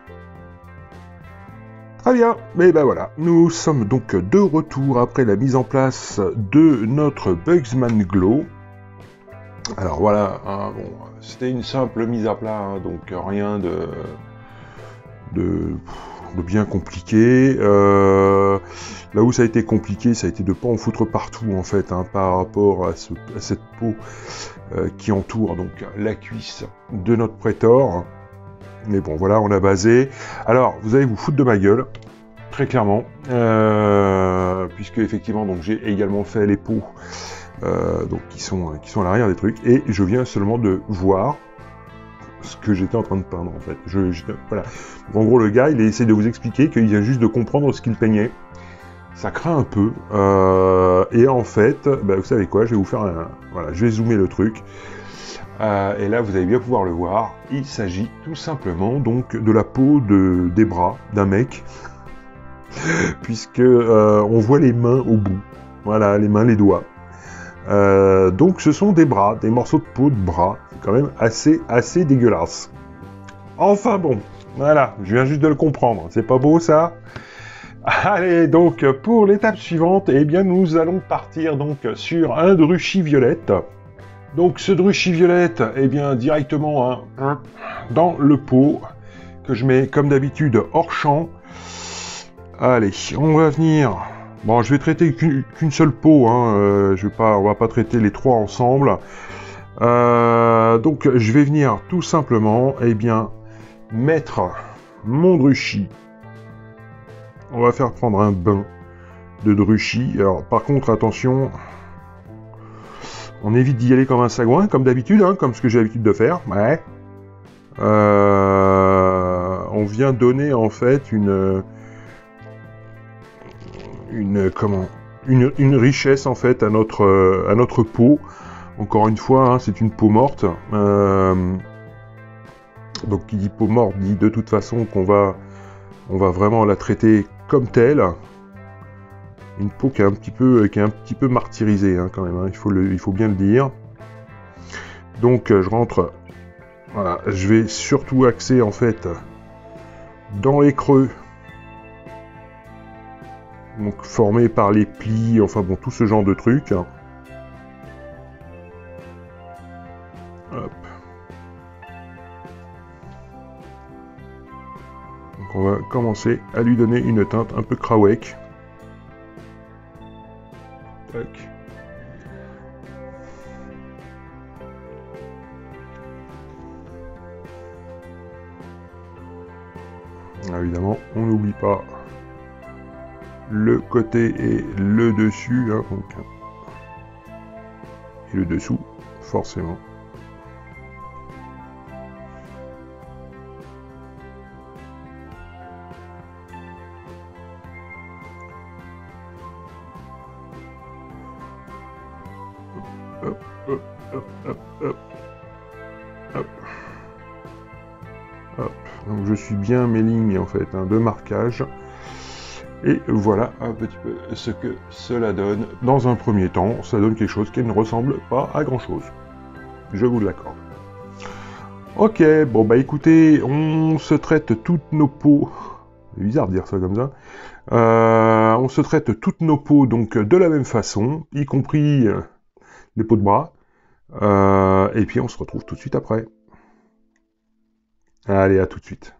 Très bien, mais ben voilà, nous sommes donc de retour après la mise en place de notre Bugsman Glow. Alors voilà, hein, bon, c'était une simple mise à plat, hein, donc rien de, de, de bien compliqué. Euh, là où ça a été compliqué, ça a été de ne pas en foutre partout en fait, hein, par rapport à, ce, à cette peau euh, qui entoure donc la cuisse de notre Prétor. Mais bon, voilà, on a basé. Alors, vous allez vous foutre de ma gueule, très clairement, euh, puisque effectivement, donc j'ai également fait les peaux, euh, donc qui sont qui sont à l'arrière des trucs, et je viens seulement de voir ce que j'étais en train de peindre en fait. Je, je voilà. Donc, en gros, le gars, il essaie de vous expliquer qu'il vient juste de comprendre ce qu'il peignait. Ça craint un peu, euh, et en fait, bah, vous savez quoi, je vais vous faire un, voilà, je vais zoomer le truc. Euh, et là, vous allez bien pouvoir le voir, il s'agit tout simplement donc de la peau de, des bras d'un mec, puisque euh, on voit les mains au bout, voilà, les mains, les doigts. Euh, donc ce sont des bras, des morceaux de peau de bras, c'est quand même assez, assez dégueulasse. Enfin bon, voilà, je viens juste de le comprendre, c'est pas beau ça? Allez, donc pour l'étape suivante, eh bien nous allons partir donc sur un druchy violette. Donc ce druchy violette, eh bien directement hein, dans le pot que je mets comme d'habitude hors champ. Allez, on va venir. Bon, je vais traiter qu'une qu'une seule peau. Hein, euh, je vais pas, on va pas traiter les trois ensemble. Euh, donc je vais venir tout simplement, eh bien, mettre mon druchy. On va faire prendre un bain de druchy. Alors par contre, attention, on évite d'y aller comme un sagouin, comme d'habitude, hein, comme ce que j'ai l'habitude de faire. Ouais. Euh, on vient donner en fait une, une comment, une, une richesse en fait à notre, à notre peau. Encore une fois, hein, c'est une peau morte. Euh, donc qui dit peau morte dit de toute façon qu'on va, on va vraiment la traiter comme telle. Une peau qui est un petit peu, qui est un petit peu martyrisée hein, quand même. Hein, il faut le, il faut bien le dire. Donc je rentre. Voilà, je vais surtout axer en fait dans les creux. Donc formés par les plis, enfin bon, tout ce genre de trucs. Hop. Donc on va commencer à lui donner une teinte un peu Krawek. Tac. Évidemment, on n'oublie pas le côté et le dessus, hein, donc, et le dessous, forcément. Hop, hop, hop, hop, hop, hop. Hop. Donc je suis bien mes lignes en fait hein, de marquage. Et voilà un petit peu ce que cela donne. Dans un premier temps, ça donne quelque chose qui ne ressemble pas à grand chose. Je vous l'accorde. Ok, bon bah écoutez, on se traite toutes nos peaux. C'est bizarre de dire ça comme ça. Euh, on se traite toutes nos peaux donc de la même façon, y compris euh, les peaux de bras. Euh, et puis on se retrouve tout de suite après. Allez, à tout de suite.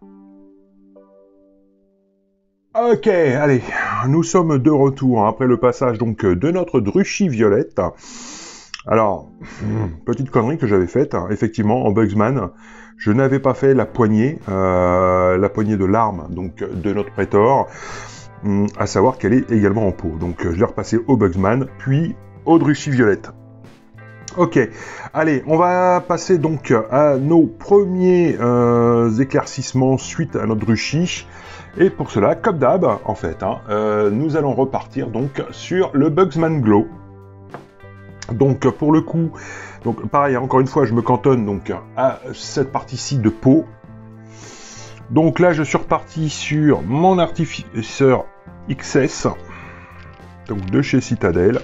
Ok, allez, nous sommes de retour hein, après le passage donc de notre druchy violette. Alors, petite connerie que j'avais faite, hein, effectivement, en Bugsman, je n'avais pas fait la poignée, euh, la poignée de l'arme donc de notre prétor, hum, à savoir qu'elle est également en peau. Donc je l'ai repassé au Bugsman, puis au druchy violette. Ok, allez, on va passer donc à nos premiers euh, éclaircissements suite à notre druchy. Et pour cela, comme d'hab, en fait, hein, euh, nous allons repartir donc sur le Bugsman Glow. Donc pour le coup, donc pareil, encore une fois, je me cantonne donc à cette partie-ci de peau. Donc là, je suis reparti sur mon artificeur X S, donc de chez Citadel.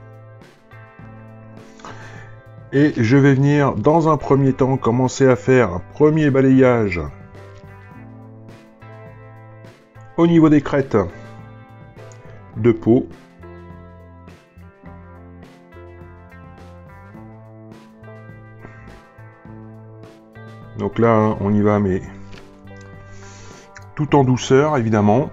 Et je vais venir, dans un premier temps, commencer à faire un premier balayage au niveau des crêtes de peau. Donc là, on y va, mais tout en douceur, évidemment.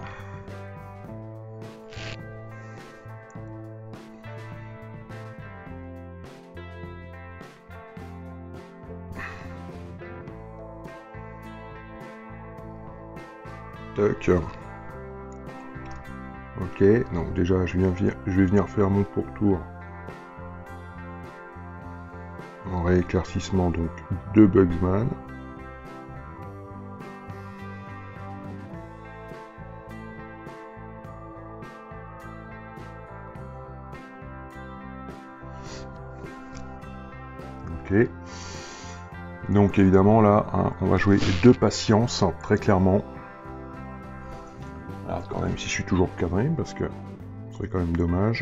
Tac. Ok, donc déjà je, viens, je vais venir faire mon pourtour en rééclaircissement donc de Bugsman. Ok. Donc évidemment là, hein, on va jouer de patience, hein, très clairement. Alors quand même si je suis toujours cadré, parce que ce serait quand même dommage.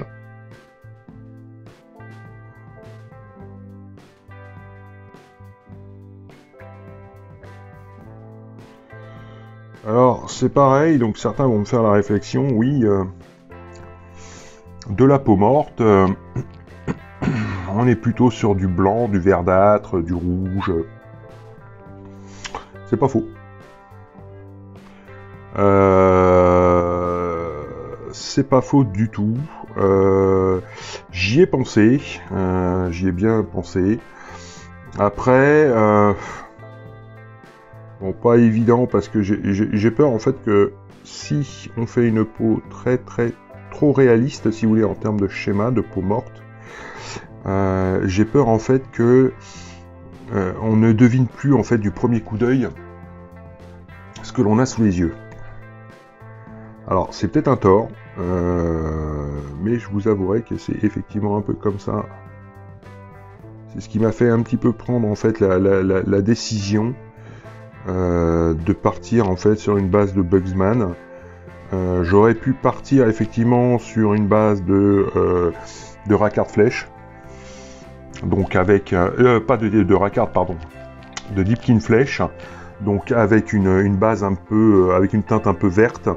Alors, c'est pareil, donc certains vont me faire la réflexion, oui, euh, de la peau morte, euh, on est plutôt sur du blanc, du verdâtre, du rouge. C'est pas faux. Euh, c'est pas faux du tout. Euh, j'y ai pensé, euh, j'y ai bien pensé. Après, euh, bon, pas évident parce que j'ai peur en fait que si on fait une peau très très trop réaliste, si vous voulez, en termes de schéma de peau morte, euh, j'ai peur en fait que euh, on ne devine plus en fait du premier coup d'œil ce que l'on a sous les yeux. Alors c'est peut-être un tort, euh, mais je vous avouerai que c'est effectivement un peu comme ça. C'est ce qui m'a fait un petit peu prendre en fait la, la, la, la décision euh, de partir en fait sur une base de Bugsman. Euh, J'aurais pu partir effectivement sur une base de, euh, de Rackard Flèche, donc avec euh, pas de, de Rackard pardon, de Deepkin Flèche, donc avec une, une base un peu, avec une teinte un peu verte.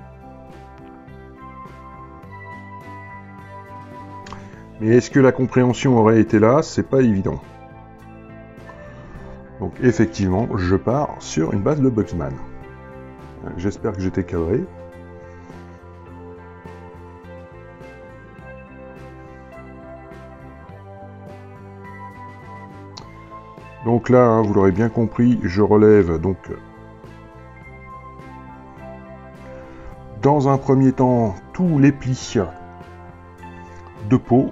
Mais est-ce que la compréhension aurait été là? C'est pas évident. Donc effectivement, je pars sur une base de Bugsman. J'espère que j'étais cadré. Donc là, hein, vous l'aurez bien compris, je relève donc dans un premier temps tous les plis de peau.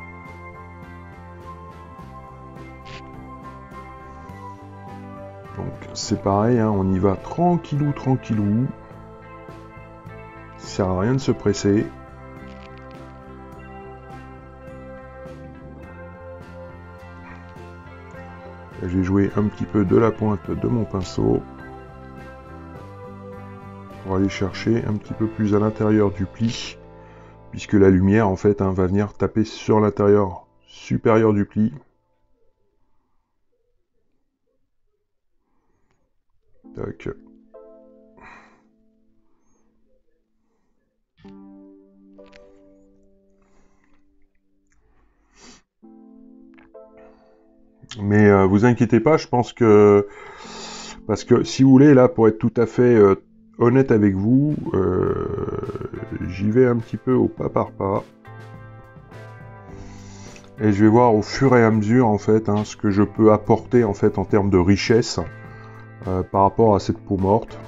Donc c'est pareil, hein, on y va tranquillou, tranquillou. Ça sert à rien de se presser. J'ai joué un petit peu de la pointe de mon pinceau pour aller chercher un petit peu plus à l'intérieur du pli, puisque la lumière en fait hein, va venir taper sur l'intérieur supérieur du pli. Tac. Mais euh, vous inquiétez pas, je pense que parce que si vous voulez là, pour être tout à fait euh, honnête avec vous, euh, j'y vais un petit peu au pas par pas. Et je vais voir au fur et à mesure en fait hein, ce que je peux apporter en fait en termes de richesse euh, par rapport à cette peau morte.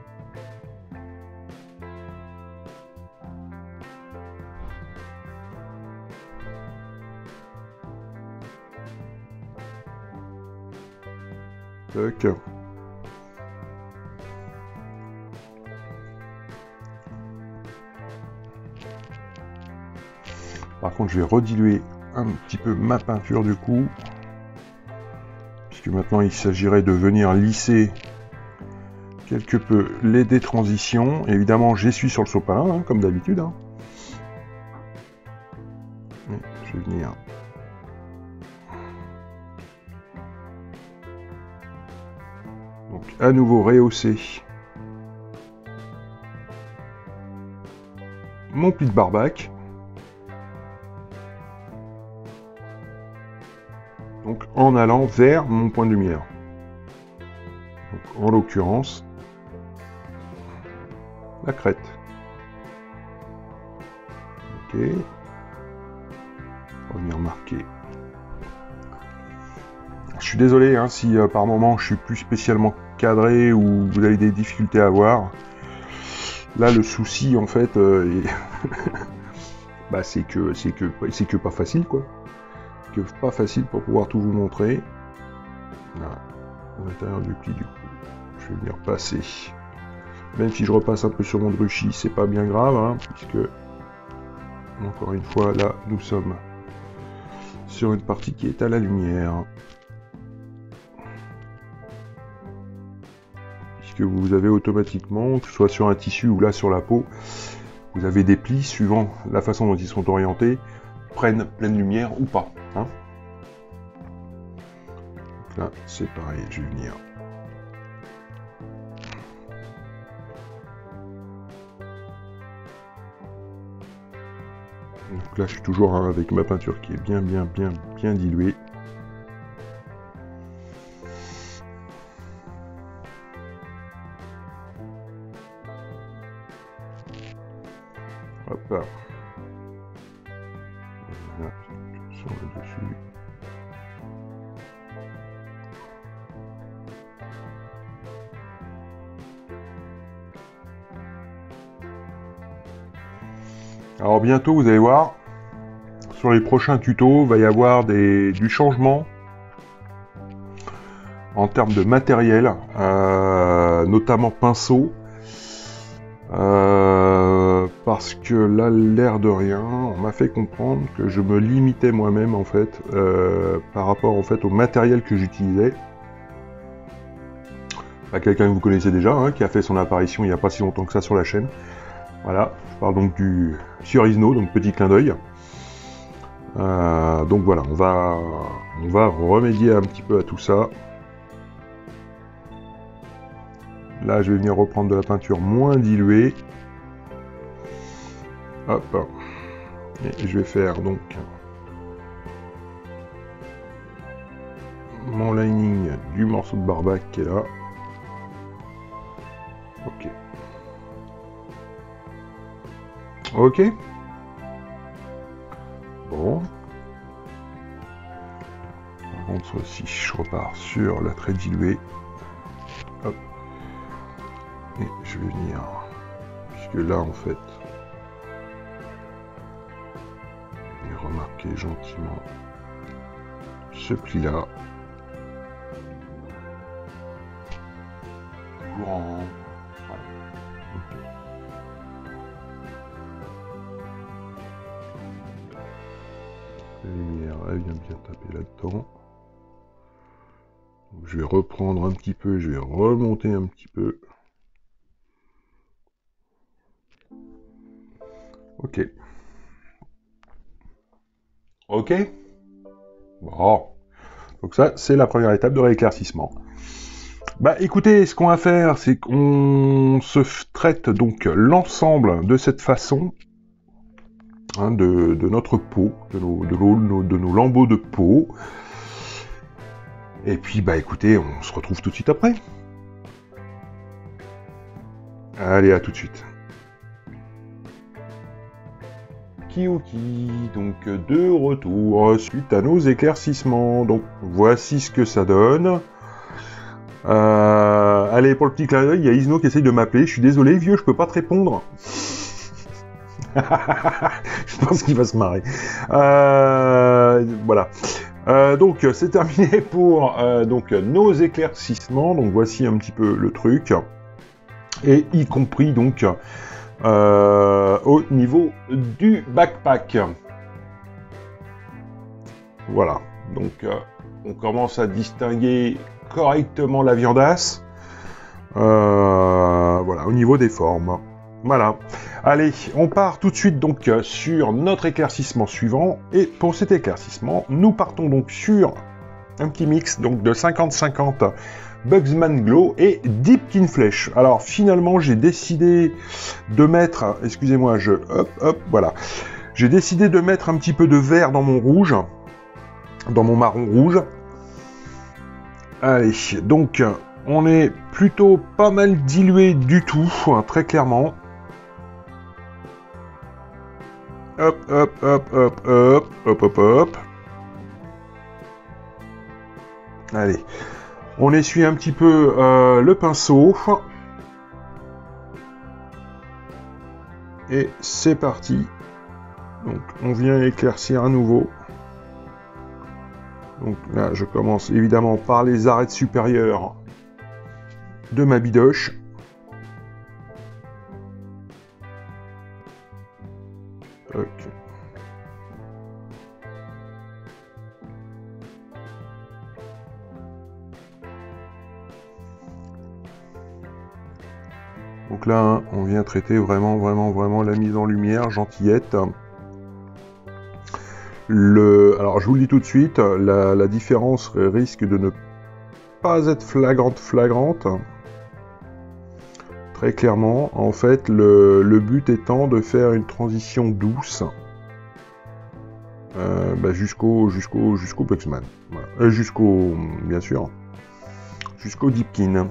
Tac. Par contre, je vais rediluer un petit peu ma peinture du coup, puisque maintenant il s'agirait de venir lisser quelque peu les détransitions. Évidemment, j'essuie sur le sopalin, hein, comme d'habitude. Hein. Je vais venir donc à nouveau rehausser mon pli de barbac. Donc en allant vers mon point de lumière. Donc, en l'occurrence, la crête. Ok. On va venir marquer. Je suis désolé hein, si euh, par moment je suis plus spécialement cadré ou vous avez des difficultés à voir. Là le souci en fait euh, est... bah, c'est que c'est que c'est que pas facile quoi. Que pas facile pour pouvoir tout vous montrer. Là, à l'intérieur du pli du coup, je vais venir passer. Même si je repasse un peu sur mon druchy, c'est pas bien grave, hein, puisque encore une fois là nous sommes sur une partie qui est à la lumière. Puisque vous avez automatiquement, que ce soit sur un tissu ou là sur la peau, vous avez des plis suivant la façon dont ils sont orientés, prennent pleine lumière ou pas. Hein. Donc là, c'est pareil, je vais venir Donc là, je suis toujours hein, avec ma peinture qui est bien, bien, bien, bien diluée. Hop là. Voilà, sur le dessus. Alors bientôt, vous allez voir, sur les prochains tutos, il va y avoir des, du changement en termes de matériel, euh, notamment pinceau. Euh, parce que là, l'air de rien, on m'a fait comprendre que je me limitais moi-même en fait, euh, par rapport en fait au matériel que j'utilisais. Bah, quelqu'un que vous connaissez déjà, hein, qui a fait son apparition il n'y a pas si longtemps que ça sur la chaîne. Voilà, je parle donc du Sieur Isno, donc petit clin d'œil. Euh, donc voilà, on va, on va remédier un petit peu à tout ça. Là, je vais venir reprendre de la peinture moins diluée. Hop. Et je vais faire donc mon lining du morceau de barbac qui est là. Ok. Ok. Bon. Par contre, si je repars sur la très diluée, hop. Et je vais venir, puisque là en fait, je vais remarquer gentiment ce pli là. Courant. Voilà. Okay. La lumière, elle vient bien taper là-dedans. Je vais reprendre un petit peu, je vais remonter un petit peu. Ok. Ok. Bon. Donc ça, c'est la première étape de rééclaircissement. Bah écoutez, ce qu'on va faire, c'est qu'on se traite donc l'ensemble de cette façon hein, de, de notre peau, de nos, de, nos, de nos lambeaux de peau. Et puis bah écoutez, on se retrouve tout de suite après. Allez, à tout de suite. Kiouki, donc de retour suite à nos éclaircissements. Donc voici ce que ça donne. Euh, allez, pour le petit clin d'œil, il y a Isno qui essaye de m'appeler. Je suis désolé, vieux, je peux pas te répondre. Je pense qu'il va se marrer. Euh, voilà. Euh, donc c'est terminé pour euh, donc nos éclaircissements. Donc voici un petit peu le truc, et y compris donc euh, au niveau du backpack. Voilà. Donc euh, on commence à distinguer correctement la viandasse. Euh, voilà, au niveau des formes. Voilà. Allez, on part tout de suite donc sur notre éclaircissement suivant. Et pour cet éclaircissement, nous partons donc sur un petit mix donc de cinquante cinquante Bugsman Glow et Deep Kin Flèche. Alors finalement, j'ai décidé de mettre, excusez-moi, je hop hop, voilà. J'ai décidé de mettre un petit peu de vert dans mon rouge, dans mon marron rouge. Allez, donc on est plutôt pas mal dilué du tout, hein, très clairement. Hop, hop, hop, hop, hop, hop, hop, hop. Allez, on essuie un petit peu euh, le pinceau. Et c'est parti. Donc, on vient éclaircir à nouveau. Donc là, je commence évidemment par les arêtes supérieures de ma bidoche. Ok. Donc là, hein, on vient traiter vraiment, vraiment, vraiment la mise en lumière, gentillette. Le... Alors, je vous le dis tout de suite, la, la différence risque de ne pas être flagrante, flagrante. Très clairement, en fait, le, le but étant de faire une transition douce euh, bah, jusqu'au jusqu'au jusqu'au Buxman. Voilà. Euh, jusqu'au, bien sûr, jusqu'au Deepkin.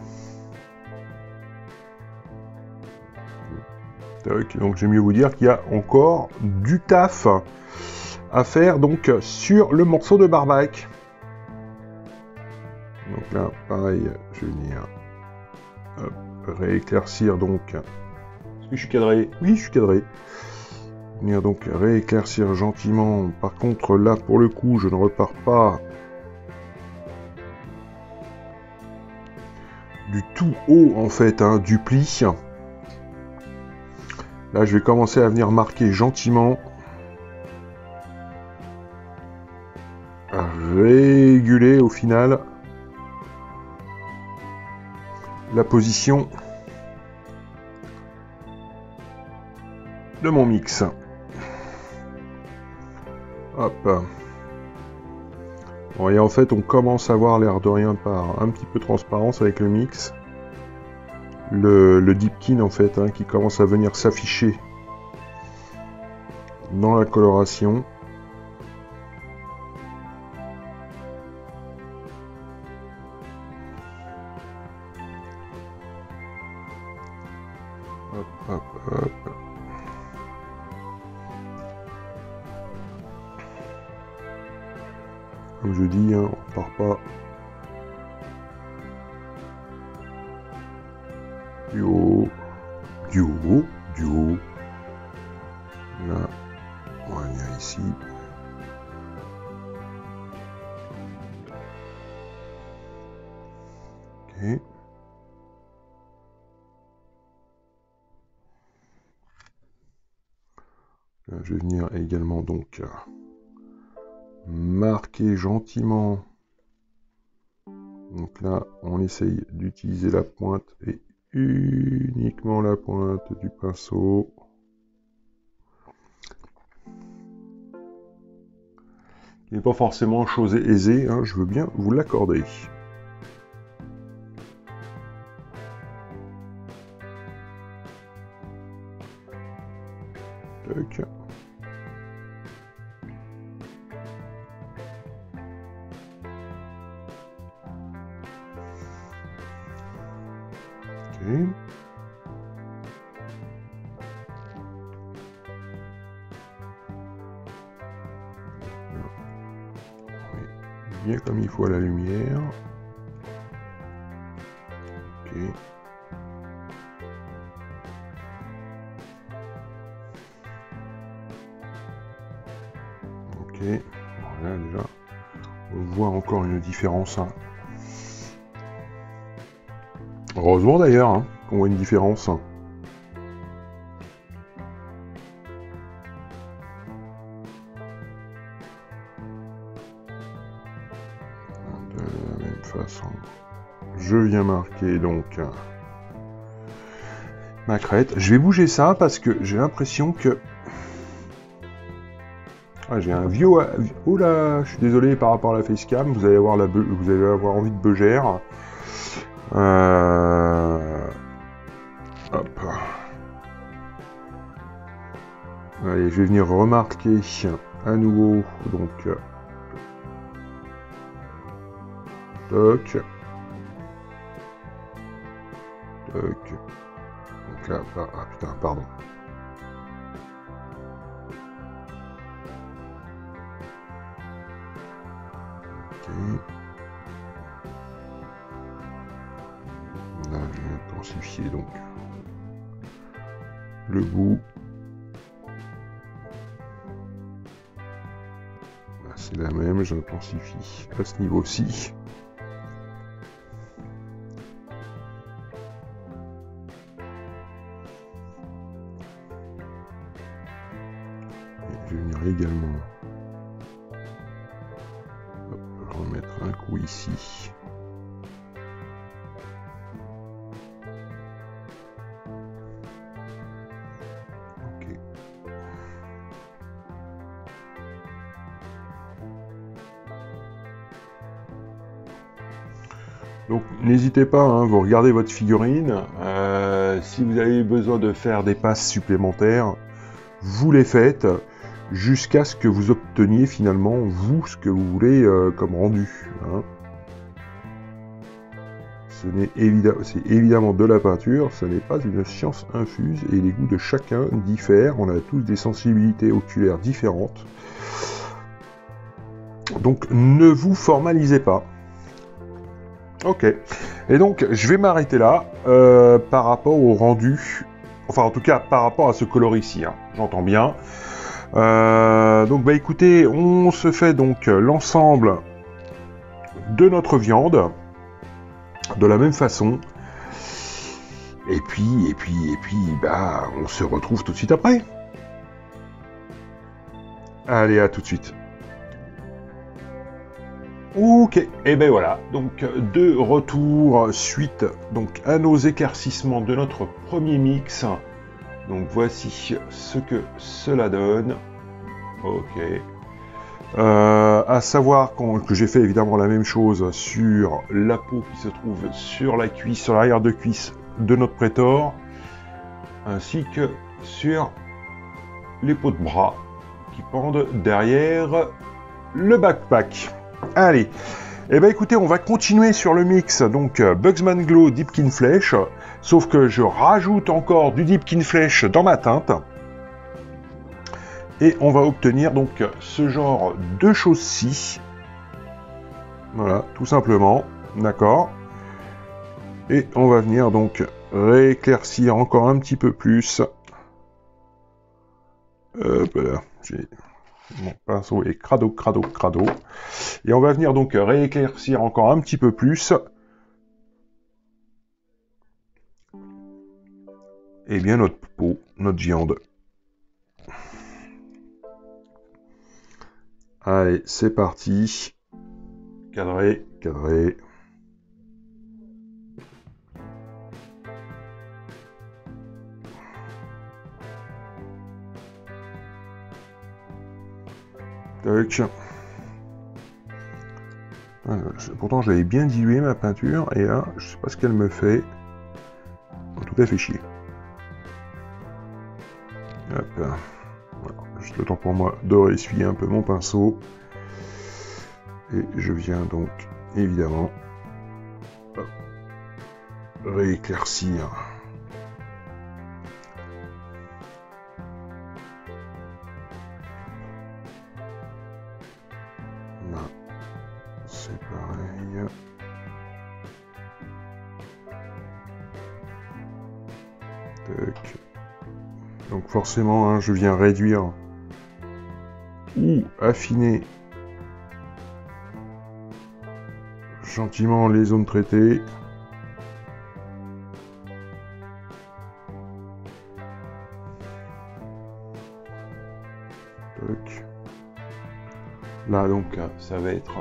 Donc j'aime mieux vous dire qu'il y a encore du taf à faire donc sur le morceau de barbac. Donc là, pareil, je vais venir hop, rééclaircir donc. Est-ce que je suis cadré? Oui, je suis cadré. Venir donc rééclaircir gentiment. Par contre, là, pour le coup, je ne repars pas du tout haut, en fait, hein, du pli. Là, je vais commencer à venir marquer gentiment. À réguler, au final, la position de mon mix. Hop. Bon, et en fait, on commence à voir l'air de rien par un petit peu de transparence avec le mix. Le, le Deepkin, en fait, hein, qui commence à venir s'afficher dans la coloration. Hop, hop, hop. Comme je dis, hein, on part pas du haut, du haut, du haut. Là, on va venir ici. Ok. Là, je vais venir également donc marquer gentiment. Donc là, on essaye d'utiliser la pointe et uniquement la pointe du pinceau. Qui n'est pas forcément chose aisée, hein, je veux bien vous l'accorder. Tac. Ok. Bien comme il faut à la lumière. Ok. Ok. Voilà, déjà, on voit encore une différence. Hein. Heureusement d'ailleurs, hein, qu'on voit une différence. De la même façon, je viens marquer donc ma crête. Je vais bouger ça parce que j'ai l'impression que ah, j'ai un vieux. Oh là, je suis désolé par rapport à la facecam. Vous allez avoir la be... vous allez avoir envie de beugère. Euh... Hop. Allez, je vais venir remarquer à nouveau donc. Toc. Toc. Donc là, ah, ah putain, pardon. Ok. Là, je vais intensifier donc le bout. Là, c'est la même, j'intensifie à ce niveau-ci. Je vais venir également hop, remettre un coup ici. Ok. Donc n'hésitez pas, hein, vous regardez votre figurine. Euh, si vous avez besoin de faire des passes supplémentaires, vous les faites. jusqu'à ce que vous obteniez finalement, vous, ce que vous voulez euh, comme rendu. Hein. Ce n'est évidemment, c'est évidemment de la peinture, ce n'est pas une science infuse, et les goûts de chacun diffèrent, on a tous des sensibilités oculaires différentes. Donc ne vous formalisez pas. Ok. Et donc je vais m'arrêter là euh, par rapport au rendu, enfin en tout cas par rapport à ce coloris-ci, hein, j'entends bien. Euh, donc bah écoutez, on se fait donc l'ensemble de notre viande de la même façon. Et puis, et puis, et puis, bah on se retrouve tout de suite après. Allez, à tout de suite. Ok, et ben voilà, donc de retour suite donc à nos éclaircissements de notre premier mix. Donc voici ce que cela donne. Ok. Euh, à savoir que j'ai fait évidemment la même chose sur la peau qui se trouve sur la cuisse, sur l'arrière de cuisse de notre prétor, ainsi que sur les peaux de bras qui pendent derrière le backpack. Allez, et eh ben écoutez, on va continuer sur le mix, donc Bugsman Glow Deepkin Flesh, sauf que je rajoute encore du Deepkin Flesh dans ma teinte, et on va obtenir donc ce genre de choses-ci, voilà, tout simplement, d'accord, et on va venir donc rééclaircir encore un petit peu plus, hop là, j'ai... Mon pinceau est crado, crado, crado. Et on va venir donc rééclaircir encore un petit peu plus. Et bien notre peau, notre viande. Allez, c'est parti. Cadré, cadré. Tac. Voilà, pourtant j'avais bien dilué ma peinture et là je sais pas ce qu'elle me fait. En tout cas fait chier. Hop. Voilà. Juste le temps pour moi de réessuyer un peu mon pinceau. Et je viens donc évidemment hop, rééclaircir. C'est pareil. Tac. Donc forcément, hein, je viens réduire ou affiner gentiment les zones traitées. Tac. Là donc, ça va être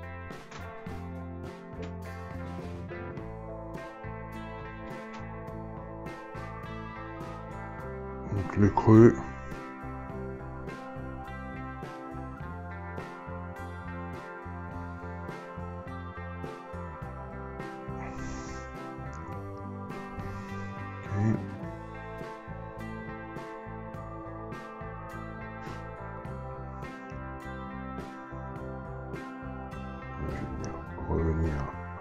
donc le creux. Okay. Je vais revenir.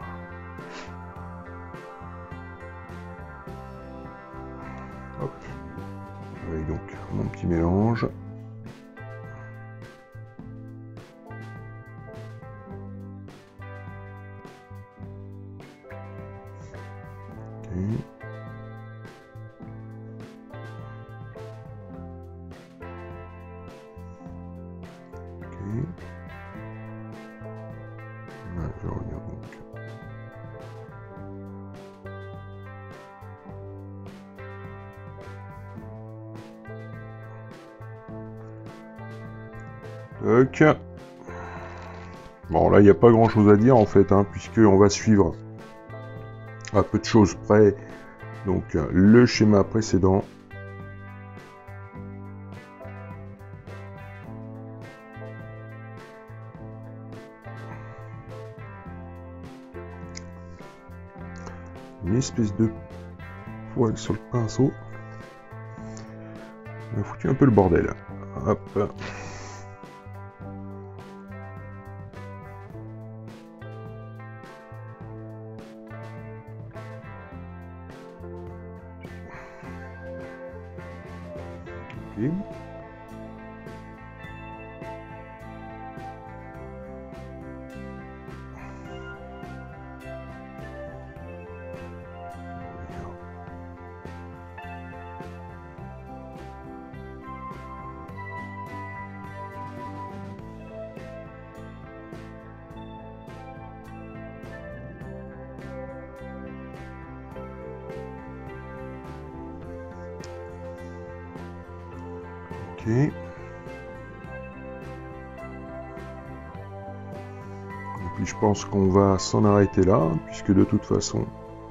Hop. Avec donc mon petit mélange. Okay. Okay. Là, je vais revenir donc. Tac. Bon, là, il n'y a pas grand chose à dire en fait, hein, puisqu'on va suivre à peu de choses près donc le schéma précédent. Une espèce de poil sur le pinceau. On a foutu un peu le bordel. Hop. Ok. Ok. Et puis je pense qu'on va s'en arrêter là, puisque de toute façon...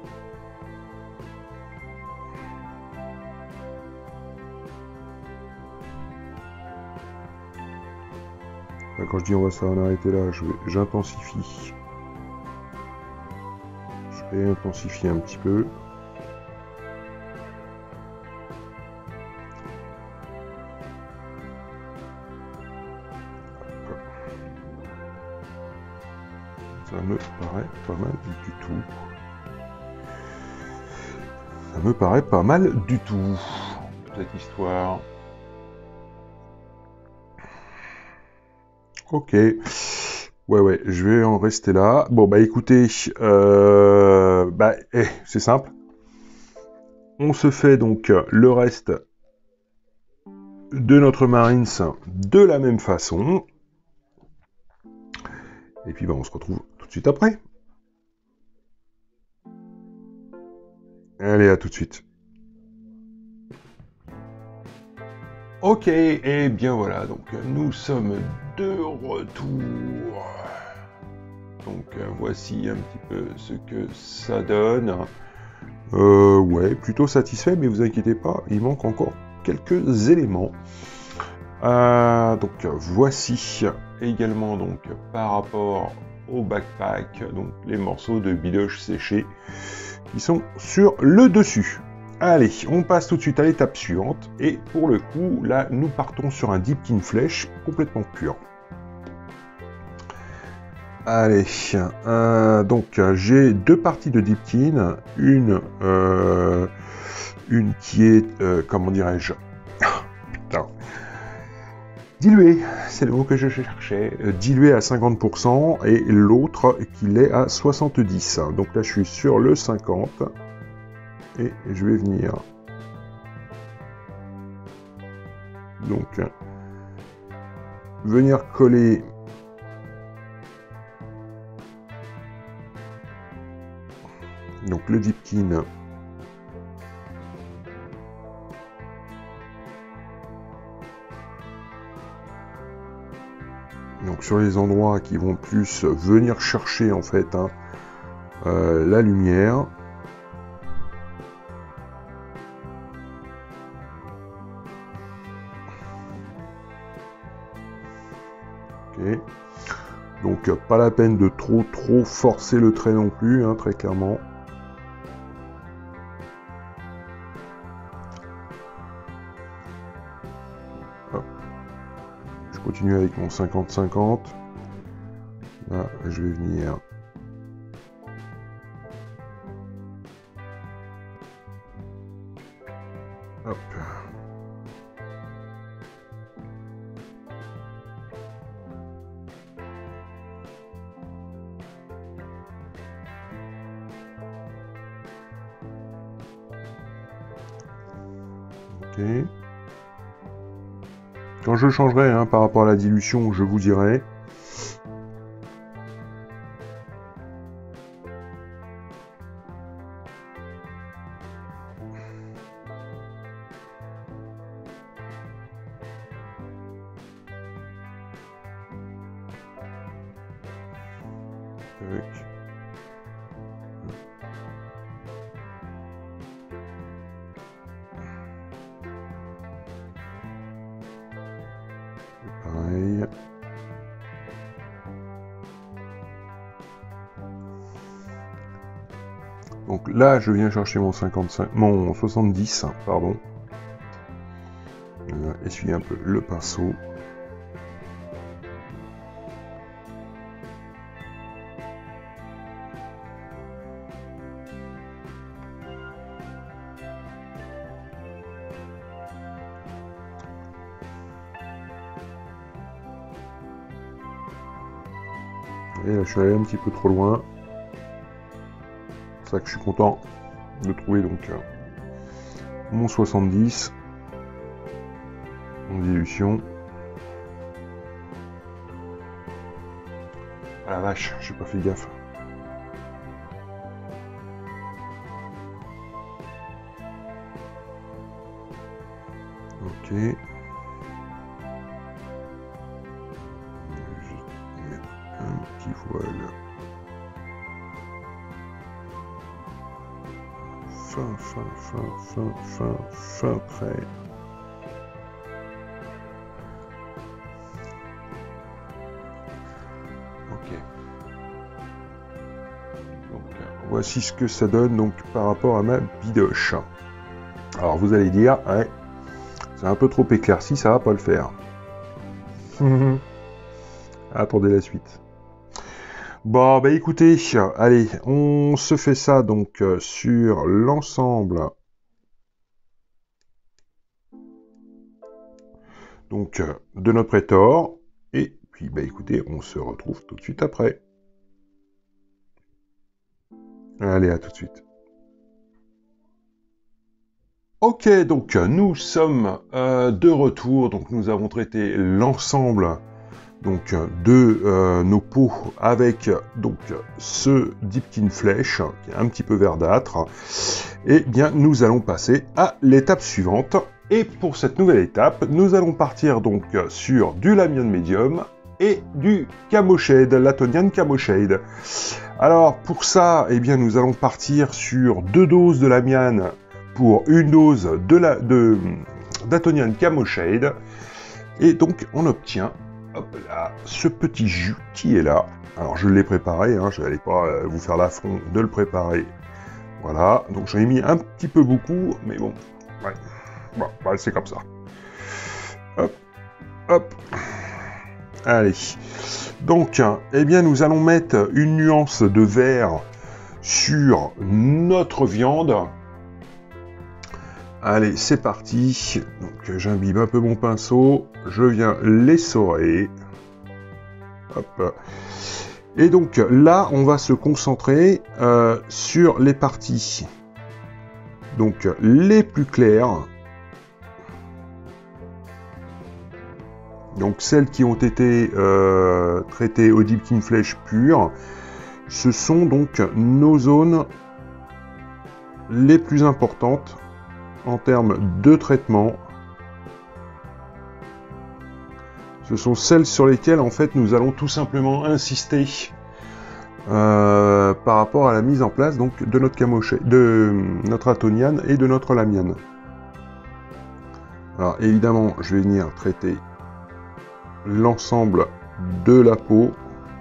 Enfin, quand je dis on va s'en arrêter là, je vais, j'intensifie. Je vais intensifier un petit peu. Ça me paraît pas mal du tout. Ça me paraît pas mal du tout, cette histoire. Ok. Ouais, ouais, je vais en rester là. Bon, bah écoutez, euh, bah, eh, c'est simple. On se fait donc le reste de notre Marines de la même façon. Et puis, bah, on se retrouve tout de suite après. Allez, à tout de suite. Ok, et bien voilà, donc nous sommes de retour. Donc voici un petit peu ce que ça donne. Euh, ouais, plutôt satisfait, mais vous inquiétez pas, il manque encore quelques éléments. Euh, donc voici également donc par rapport au backpack, donc les morceaux de bidoche séchés qui sont sur le dessus. Allez, on passe tout de suite à l'étape suivante, et pour le coup, là, nous partons sur un Deepkin flèche complètement pur. Allez, euh, donc j'ai deux parties de Deepkin, une, euh, une qui est, euh, comment dirais-je, putain, diluée, c'est le mot que je cherchais, euh, diluée à cinquante pour cent, et l'autre qui l'est à soixante-dix. Donc là, je suis sur le cinquante. Et je vais venir donc venir coller donc le Deepkin donc sur les endroits qui vont plus venir chercher en fait hein, euh, la lumière. Okay. Donc pas la peine de trop trop forcer le trait non plus, hein, très clairement. Hop. Je continue avec mon cinquante cinquante. Là, je vais venir hop. Ok. Quand je changerai hein, par rapport à la dilution, je vous dirai. Avec. Pareil. Donc là, je viens chercher mon cinquante-cinq, mon soixante-dix, pardon. essuyer un peu le pinceau. Et là, je suis allé un petit peu trop loin. C'est pour ça que je suis content de trouver donc euh, mon soixante-dix en dilution. Ah la vache, j'ai pas fait gaffe. Ok. Je vais mettre un petit voile. Fin, fin, fin, fin, fin, fin trait. Ok. Donc, voici ce que ça donne donc par rapport à ma bidoche. Alors vous allez dire, ouais, c'est un peu trop éclairci, ça va pas le faire. Attendez la suite. Bon, bah écoutez, allez, on se fait ça donc euh, sur l'ensemble donc euh, de notre Prétor. Et puis, bah écoutez, on se retrouve tout de suite après. Allez, à tout de suite. Ok, donc nous sommes euh, de retour. Donc nous avons traité l'ensemble donc de euh, nos pots avec donc ce Deepkin Flèche qui est un petit peu verdâtre. Et bien nous allons passer à l'étape suivante. Et pour cette nouvelle étape, nous allons partir donc sur du Lamian Medium et du Camo Shade, l'Atonian Camo Shade. Alors pour ça, eh bien nous allons partir sur deux doses de Lamian pour une dose de la de d'Atonian Camo Shade. Et donc on obtient hop là, ce petit jus qui est là. Alors je l'ai préparé, hein, je n'allais pas euh, vous faire l'affront de le préparer. Voilà, donc j'en ai mis un petit peu beaucoup, mais bon, ouais, bon, bah, c'est comme ça. Hop, hop. Allez. Donc, eh bien, nous allons mettre une nuance de vert sur notre viande. Allez, c'est parti. Donc, j'imbibe un peu mon pinceau. Je viens l'essorer. Hop. Et donc, là, on va se concentrer euh, sur les parties donc les plus claires. Donc, celles qui ont été euh, traitées au Deepkin Flèche pur. Ce sont donc nos zones les plus importantes en termes de traitement. Ce sont celles sur lesquelles en fait nous allons tout simplement insister euh, par rapport à la mise en place donc de notre camoché, de notre Atonian et de notre Lamian. Alors évidemment, je vais venir traiter l'ensemble de la peau.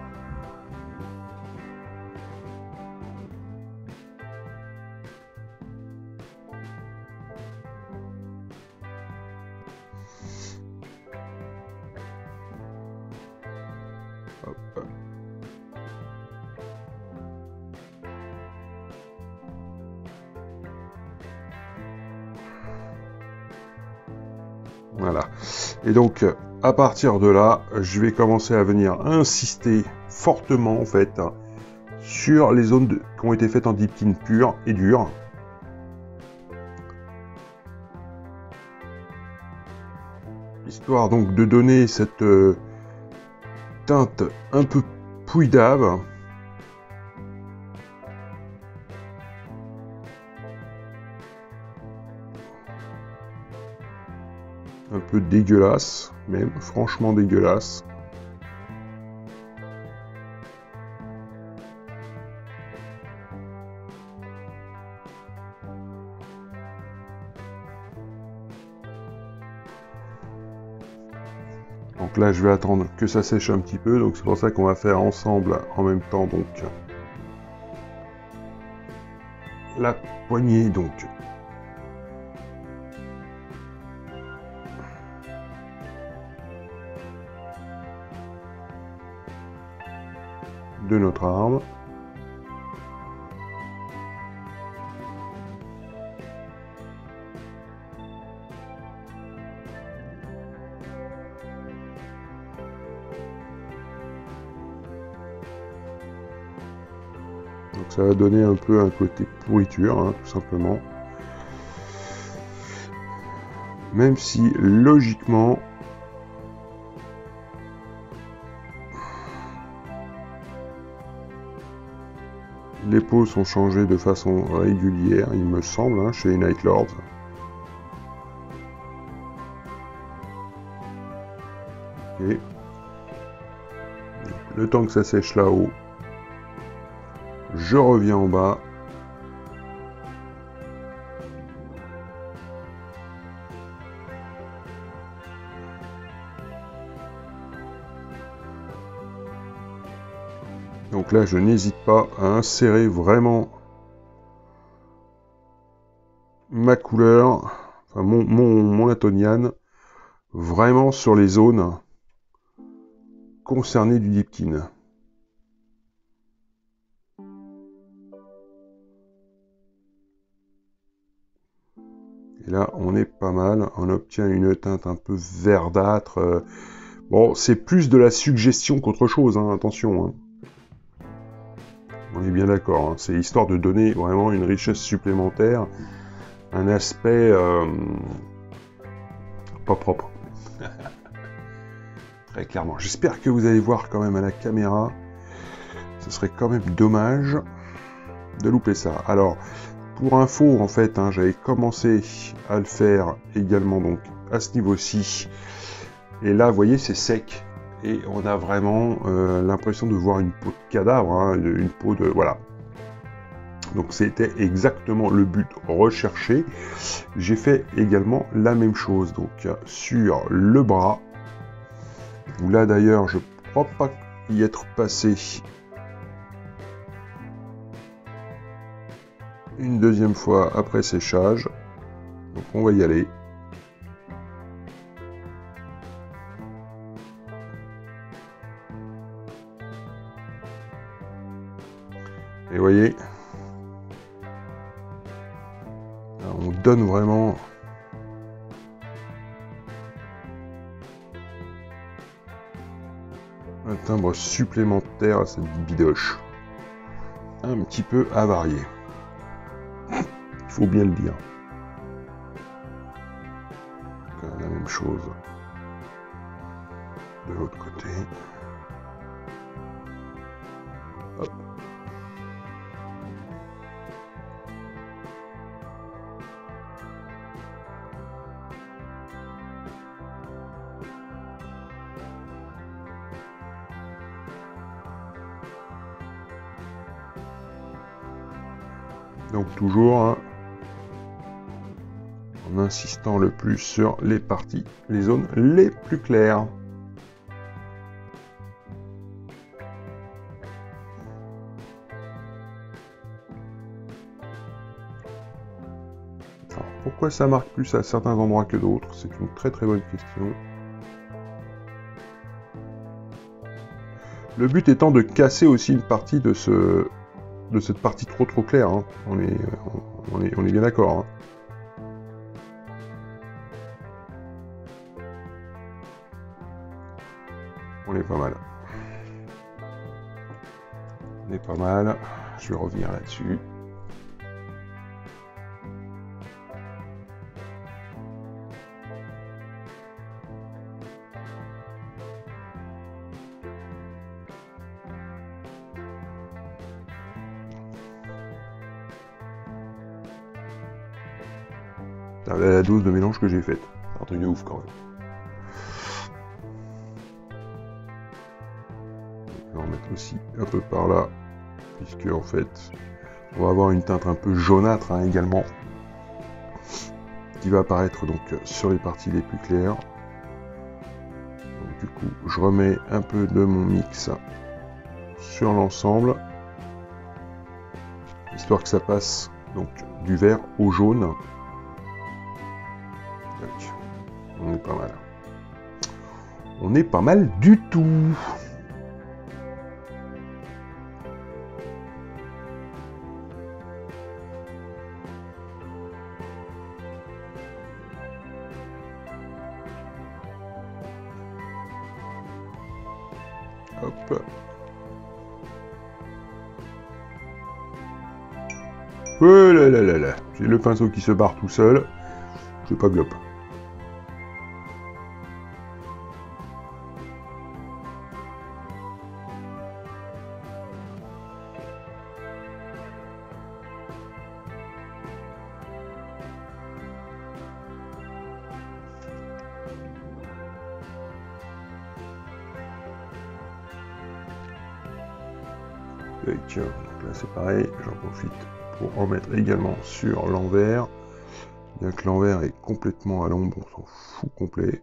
Hop. Voilà. Et donc, à partir de là, je vais commencer à venir insister fortement, en fait, sur les zones de, qui ont été faites en Deepkin pur et dur. Histoire donc de donner cette euh, teinte un peu pouille-d'ave. Un peu dégueulasse, même franchement dégueulasse. Donc là, je vais attendre que ça sèche un petit peu, donc c'est pour ça qu'on va faire ensemble en même temps donc la poignée donc de notre arme. Donc ça va donner un peu un côté pourriture, hein, tout simplement. Même si, logiquement, les peaux sont changées de façon régulière, il me semble, hein, chez les Night Lords. Ok. Le temps que ça sèche là-haut, je reviens en bas. Donc là, je n'hésite pas à insérer vraiment ma couleur, enfin mon, mon, mon Atonian, vraiment sur les zones concernées du Deepkin. Et là, on est pas mal, on obtient une teinte un peu verdâtre. Bon, c'est plus de la suggestion qu'autre chose, hein, attention. Hein. On est bien d'accord, hein. C'est histoire de donner vraiment une richesse supplémentaire, un aspect euh, pas propre. Très clairement. J'espère que vous allez voir quand même à la caméra. Ce serait quand même dommage de louper ça. Alors, pour info, en fait, hein, j'avais commencé à le faire également donc à ce niveau-ci. Et là, vous voyez, c'est sec. Et on a vraiment euh, l'impression de voir une peau de cadavre, hein, une peau de... Voilà. Donc c'était exactement le but recherché. J'ai fait également la même chose, donc sur le bras. Où là d'ailleurs, je ne crois pas y être passé une deuxième fois après séchage. Donc on va y aller. Et vous voyez, on donne vraiment un timbre supplémentaire à cette bidoche. Un petit peu avarié. Il faut bien le dire. Donc, la même chose de l'autre côté. Hop. Donc toujours hein, en insistant le plus sur les parties, les zones les plus claires. Alors, pourquoi ça marque plus à certains endroits que d'autres? C'est une très très bonne question. Le but étant de casser aussi une partie de ce de cette partie trop trop claire, hein. on, est, on, est, on est bien d'accord. Hein. On est pas mal. On est pas mal. Je vais revenir là-dessus. La dose de mélange que j'ai faite. C'est un truc de ouf quand même. On va en mettre aussi un peu par là, puisque en fait, on va avoir une teinte un peu jaunâtre hein, également, qui va apparaître donc sur les parties les plus claires. Donc, du coup, je remets un peu de mon mix sur l'ensemble, histoire que ça passe donc du vert au jaune. On est pas mal. On est pas mal du tout. Hop. Oh là là là là. J'ai le pinceau qui se barre tout seul. Je vais pas glop. Et tiens, donc là c'est pareil, j'en profite pour en mettre également sur l'envers. Bien que l'envers est complètement à l'ombre, on s'en fout complet.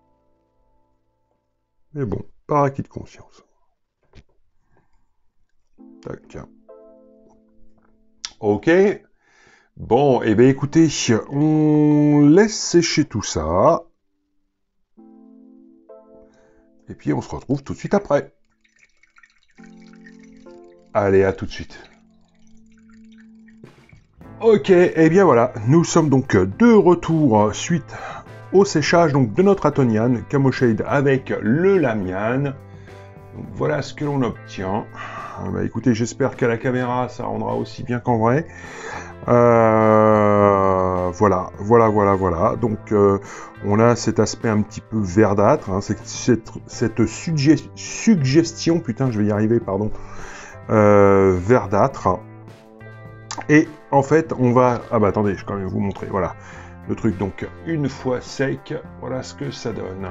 Mais bon, par acquis de conscience. Tac. Ok. Bon, et eh bien écoutez, on laisse sécher tout ça. Et puis on se retrouve tout de suite après. Allez, à tout de suite. Ok, et eh bien voilà, nous sommes donc de retour suite au séchage donc, de notre Atonian Camo Shade avec le Lamian. Donc, voilà ce que l'on obtient. Ah, bah, écoutez, j'espère qu'à la caméra ça rendra aussi bien qu'en vrai. Euh, voilà, voilà, voilà, voilà. Donc euh, on a cet aspect un petit peu verdâtre, hein, cette, cette, cette sugge suggestion, putain, je vais y arriver, pardon, euh, verdâtre. Et en fait, on va... Ah bah attendez, je vais quand même vous montrer, voilà, le truc. Donc, une fois sec, voilà ce que ça donne.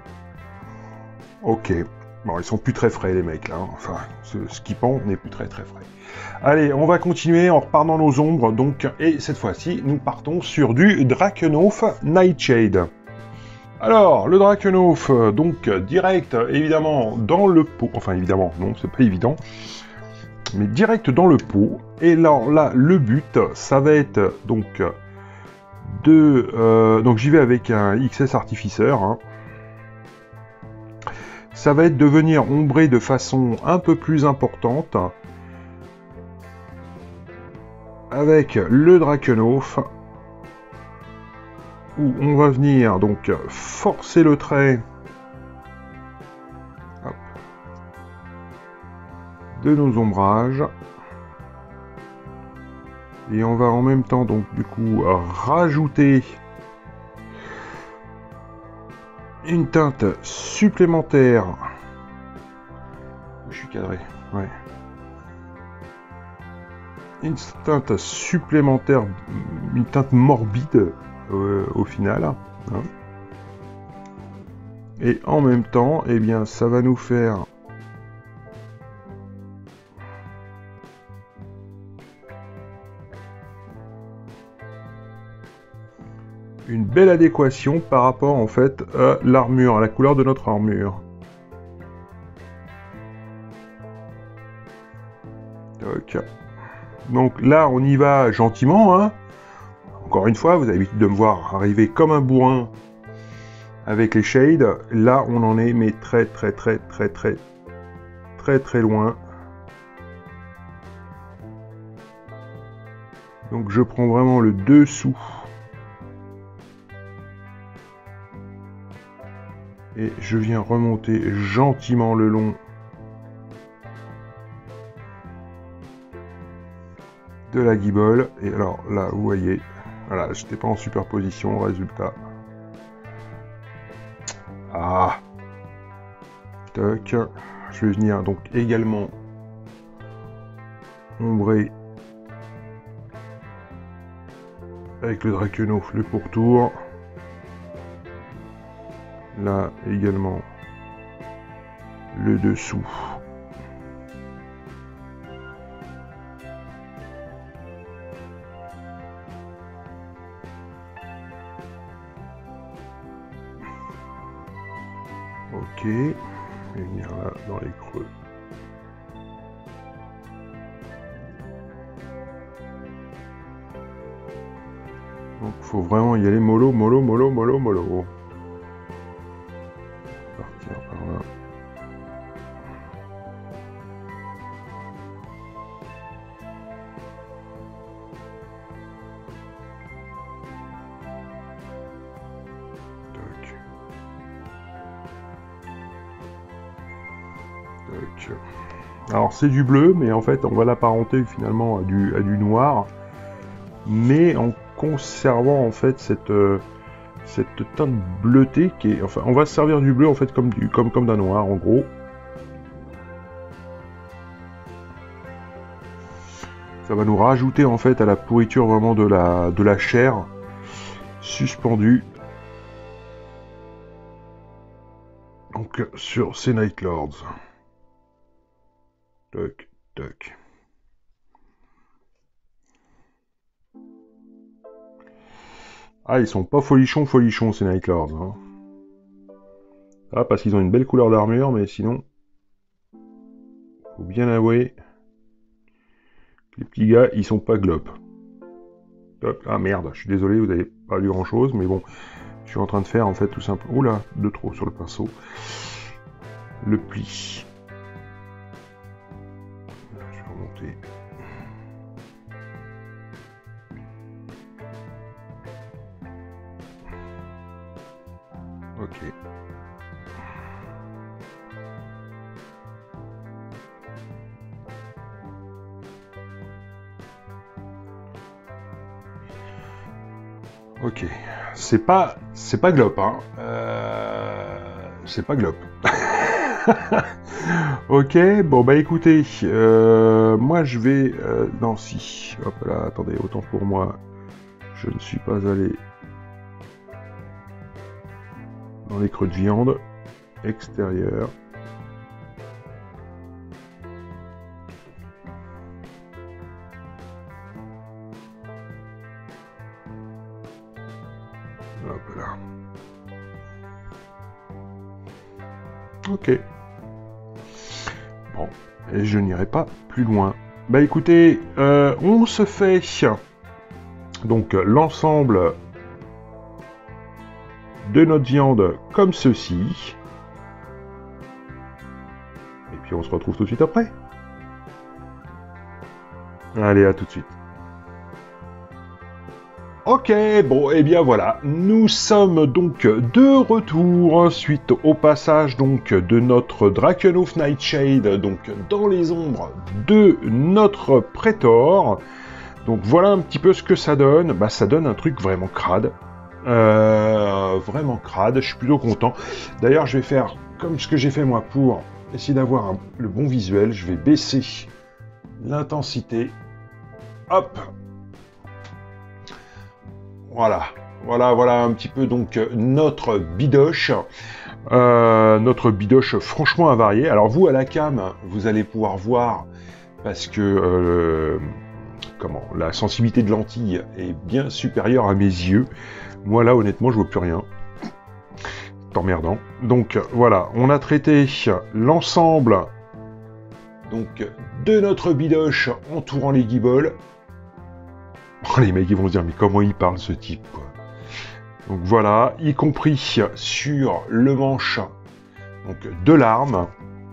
Ok. Bon, ils sont plus très frais, les mecs, là. Hein. Enfin, ce, ce qui pend n'est plus très très frais. Allez, on va continuer en repartant nos ombres, donc, et cette fois-ci, nous partons sur du Drakenhof Nightshade. Alors, le Drakenhof, donc, direct, évidemment, dans le pot. Enfin, évidemment, non, c'est pas évident. Mais direct dans le pot. Et là, là le but, ça va être donc de... Euh, donc j'y vais avec un X S Artificer. Hein. Ça va être de venir ombrer de façon un peu plus importante avec le Drakenhof, où on va venir donc forcer le trait hop, de nos ombrages. Et on va en même temps, donc, du coup, rajouter une teinte supplémentaire. Je suis cadré, ouais. Une teinte supplémentaire, une teinte morbide, euh, au final. Hein. Et en même temps, eh bien, ça va nous faire... une belle adéquation par rapport en fait à l'armure, à la couleur de notre armure. Ok. Donc là, on y va gentiment. Hein. Encore une fois, vous avez l'habitude de me voir arriver comme un bourrin avec les shades. Là, on en est mais très très très très très très très loin. Donc je prends vraiment le dessous. Et je viens remonter gentiment le long de la guibole. Et alors là, vous voyez, voilà, je n'étais pas en superposition, résultat. Ah. Toc. Je vais venir donc également ombrer avec le Drakenhof le pourtour. Là également le dessous. Ok. Et venir là dans les creux. Donc faut vraiment y aller mollo, mollo, mollo, mollo, mollo. Partir par là. Tac. Donc, alors c'est du bleu, mais en fait on va l'apparenter finalement à du, à du noir, mais en conservant en fait cette, euh, cette teinte bleutée qui est, enfin on va se servir du bleu en fait comme, du, comme, comme d'un noir en gros. Ça va nous rajouter en fait à la pourriture vraiment de la, de la chair suspendue. Donc sur ces Night Lords. Toc, toc. Ah, ils sont pas folichons, folichons ces Night Lords. Hein. Ah, parce qu'ils ont une belle couleur d'armure, mais sinon, faut bien avouer, les petits gars, ils sont pas glop. Ah merde, je suis désolé, vous n'avez pas lu grand chose, mais bon, je suis en train de faire en fait tout simplement. Oula, de trop sur le pinceau. Le pli. Je vais remonter. Ok. Ok. C'est pas, c'est pas glop, hein. Euh... C'est pas glop. Ok, bon bah écoutez, euh, moi je vais... Euh, non, si. Hop là, attendez, autant pour moi, je ne suis pas allé dans les creux de viande extérieurs. Hop là. Ok. Bon, et je n'irai pas plus loin. Bah écoutez, euh, on se fait donc l'ensemble de notre viande comme ceci. Et puis on se retrouve tout de suite après. Allez, à tout de suite. Ok, bon, et eh bien voilà, nous sommes donc de retour suite au passage donc de notre Drakenhoof Nightshade, donc dans les ombres de notre Praetor. Donc voilà un petit peu ce que ça donne. Bah ça donne un truc vraiment crade. Euh, vraiment crade, je suis plutôt content. D'ailleurs, je vais faire comme ce que j'ai fait moi pour essayer d'avoir le bon visuel. Je vais baisser l'intensité. Hop! Voilà, voilà, voilà un petit peu donc notre bidoche, euh, notre bidoche franchement avariée. Alors vous à la cam, vous allez pouvoir voir parce que euh, comment la sensibilité de lentille est bien supérieure à mes yeux. Moi là honnêtement je vois plus rien. C'est emmerdant. Donc voilà, on a traité l'ensemble donc de notre bidoche entourant les guibolles. Oh, les mecs ils vont se dire mais comment il parle ce type quoi. Donc voilà, y compris sur le manche donc de l'arme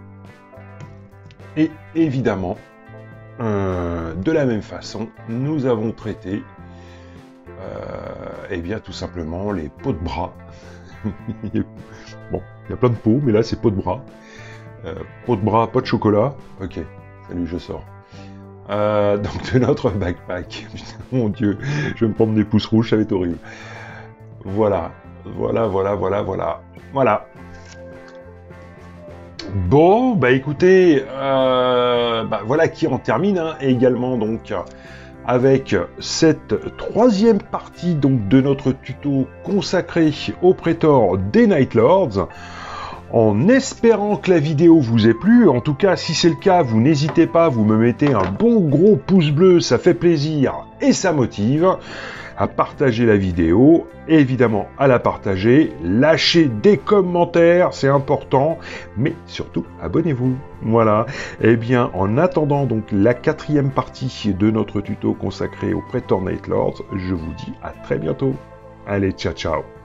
et évidemment euh, de la même façon nous avons traité euh, et bien tout simplement les peaux de bras. Bon, il y a plein de peaux mais là c'est peau de bras. Euh, peau de bras, pas de chocolat. Ok, salut, je sors. Euh, donc de notre backpack. Putain, mon dieu, je vais me prendre des pouces rouges, ça va être horrible. Voilà, voilà, voilà, voilà, voilà, voilà. Bon, bah écoutez, euh, bah voilà qui en termine, hein, et également donc avec cette troisième partie donc de notre tuto consacré au Praetor des Night Lords. En espérant que la vidéo vous ait plu, en tout cas si c'est le cas, vous n'hésitez pas, vous me mettez un bon gros pouce bleu, ça fait plaisir et ça motive, à partager la vidéo, évidemment à la partager, lâchez des commentaires, c'est important, mais surtout abonnez-vous. Voilà, et bien en attendant donc la quatrième partie de notre tuto consacré au Praetor Night Lords, je vous dis à très bientôt. Allez, ciao ciao.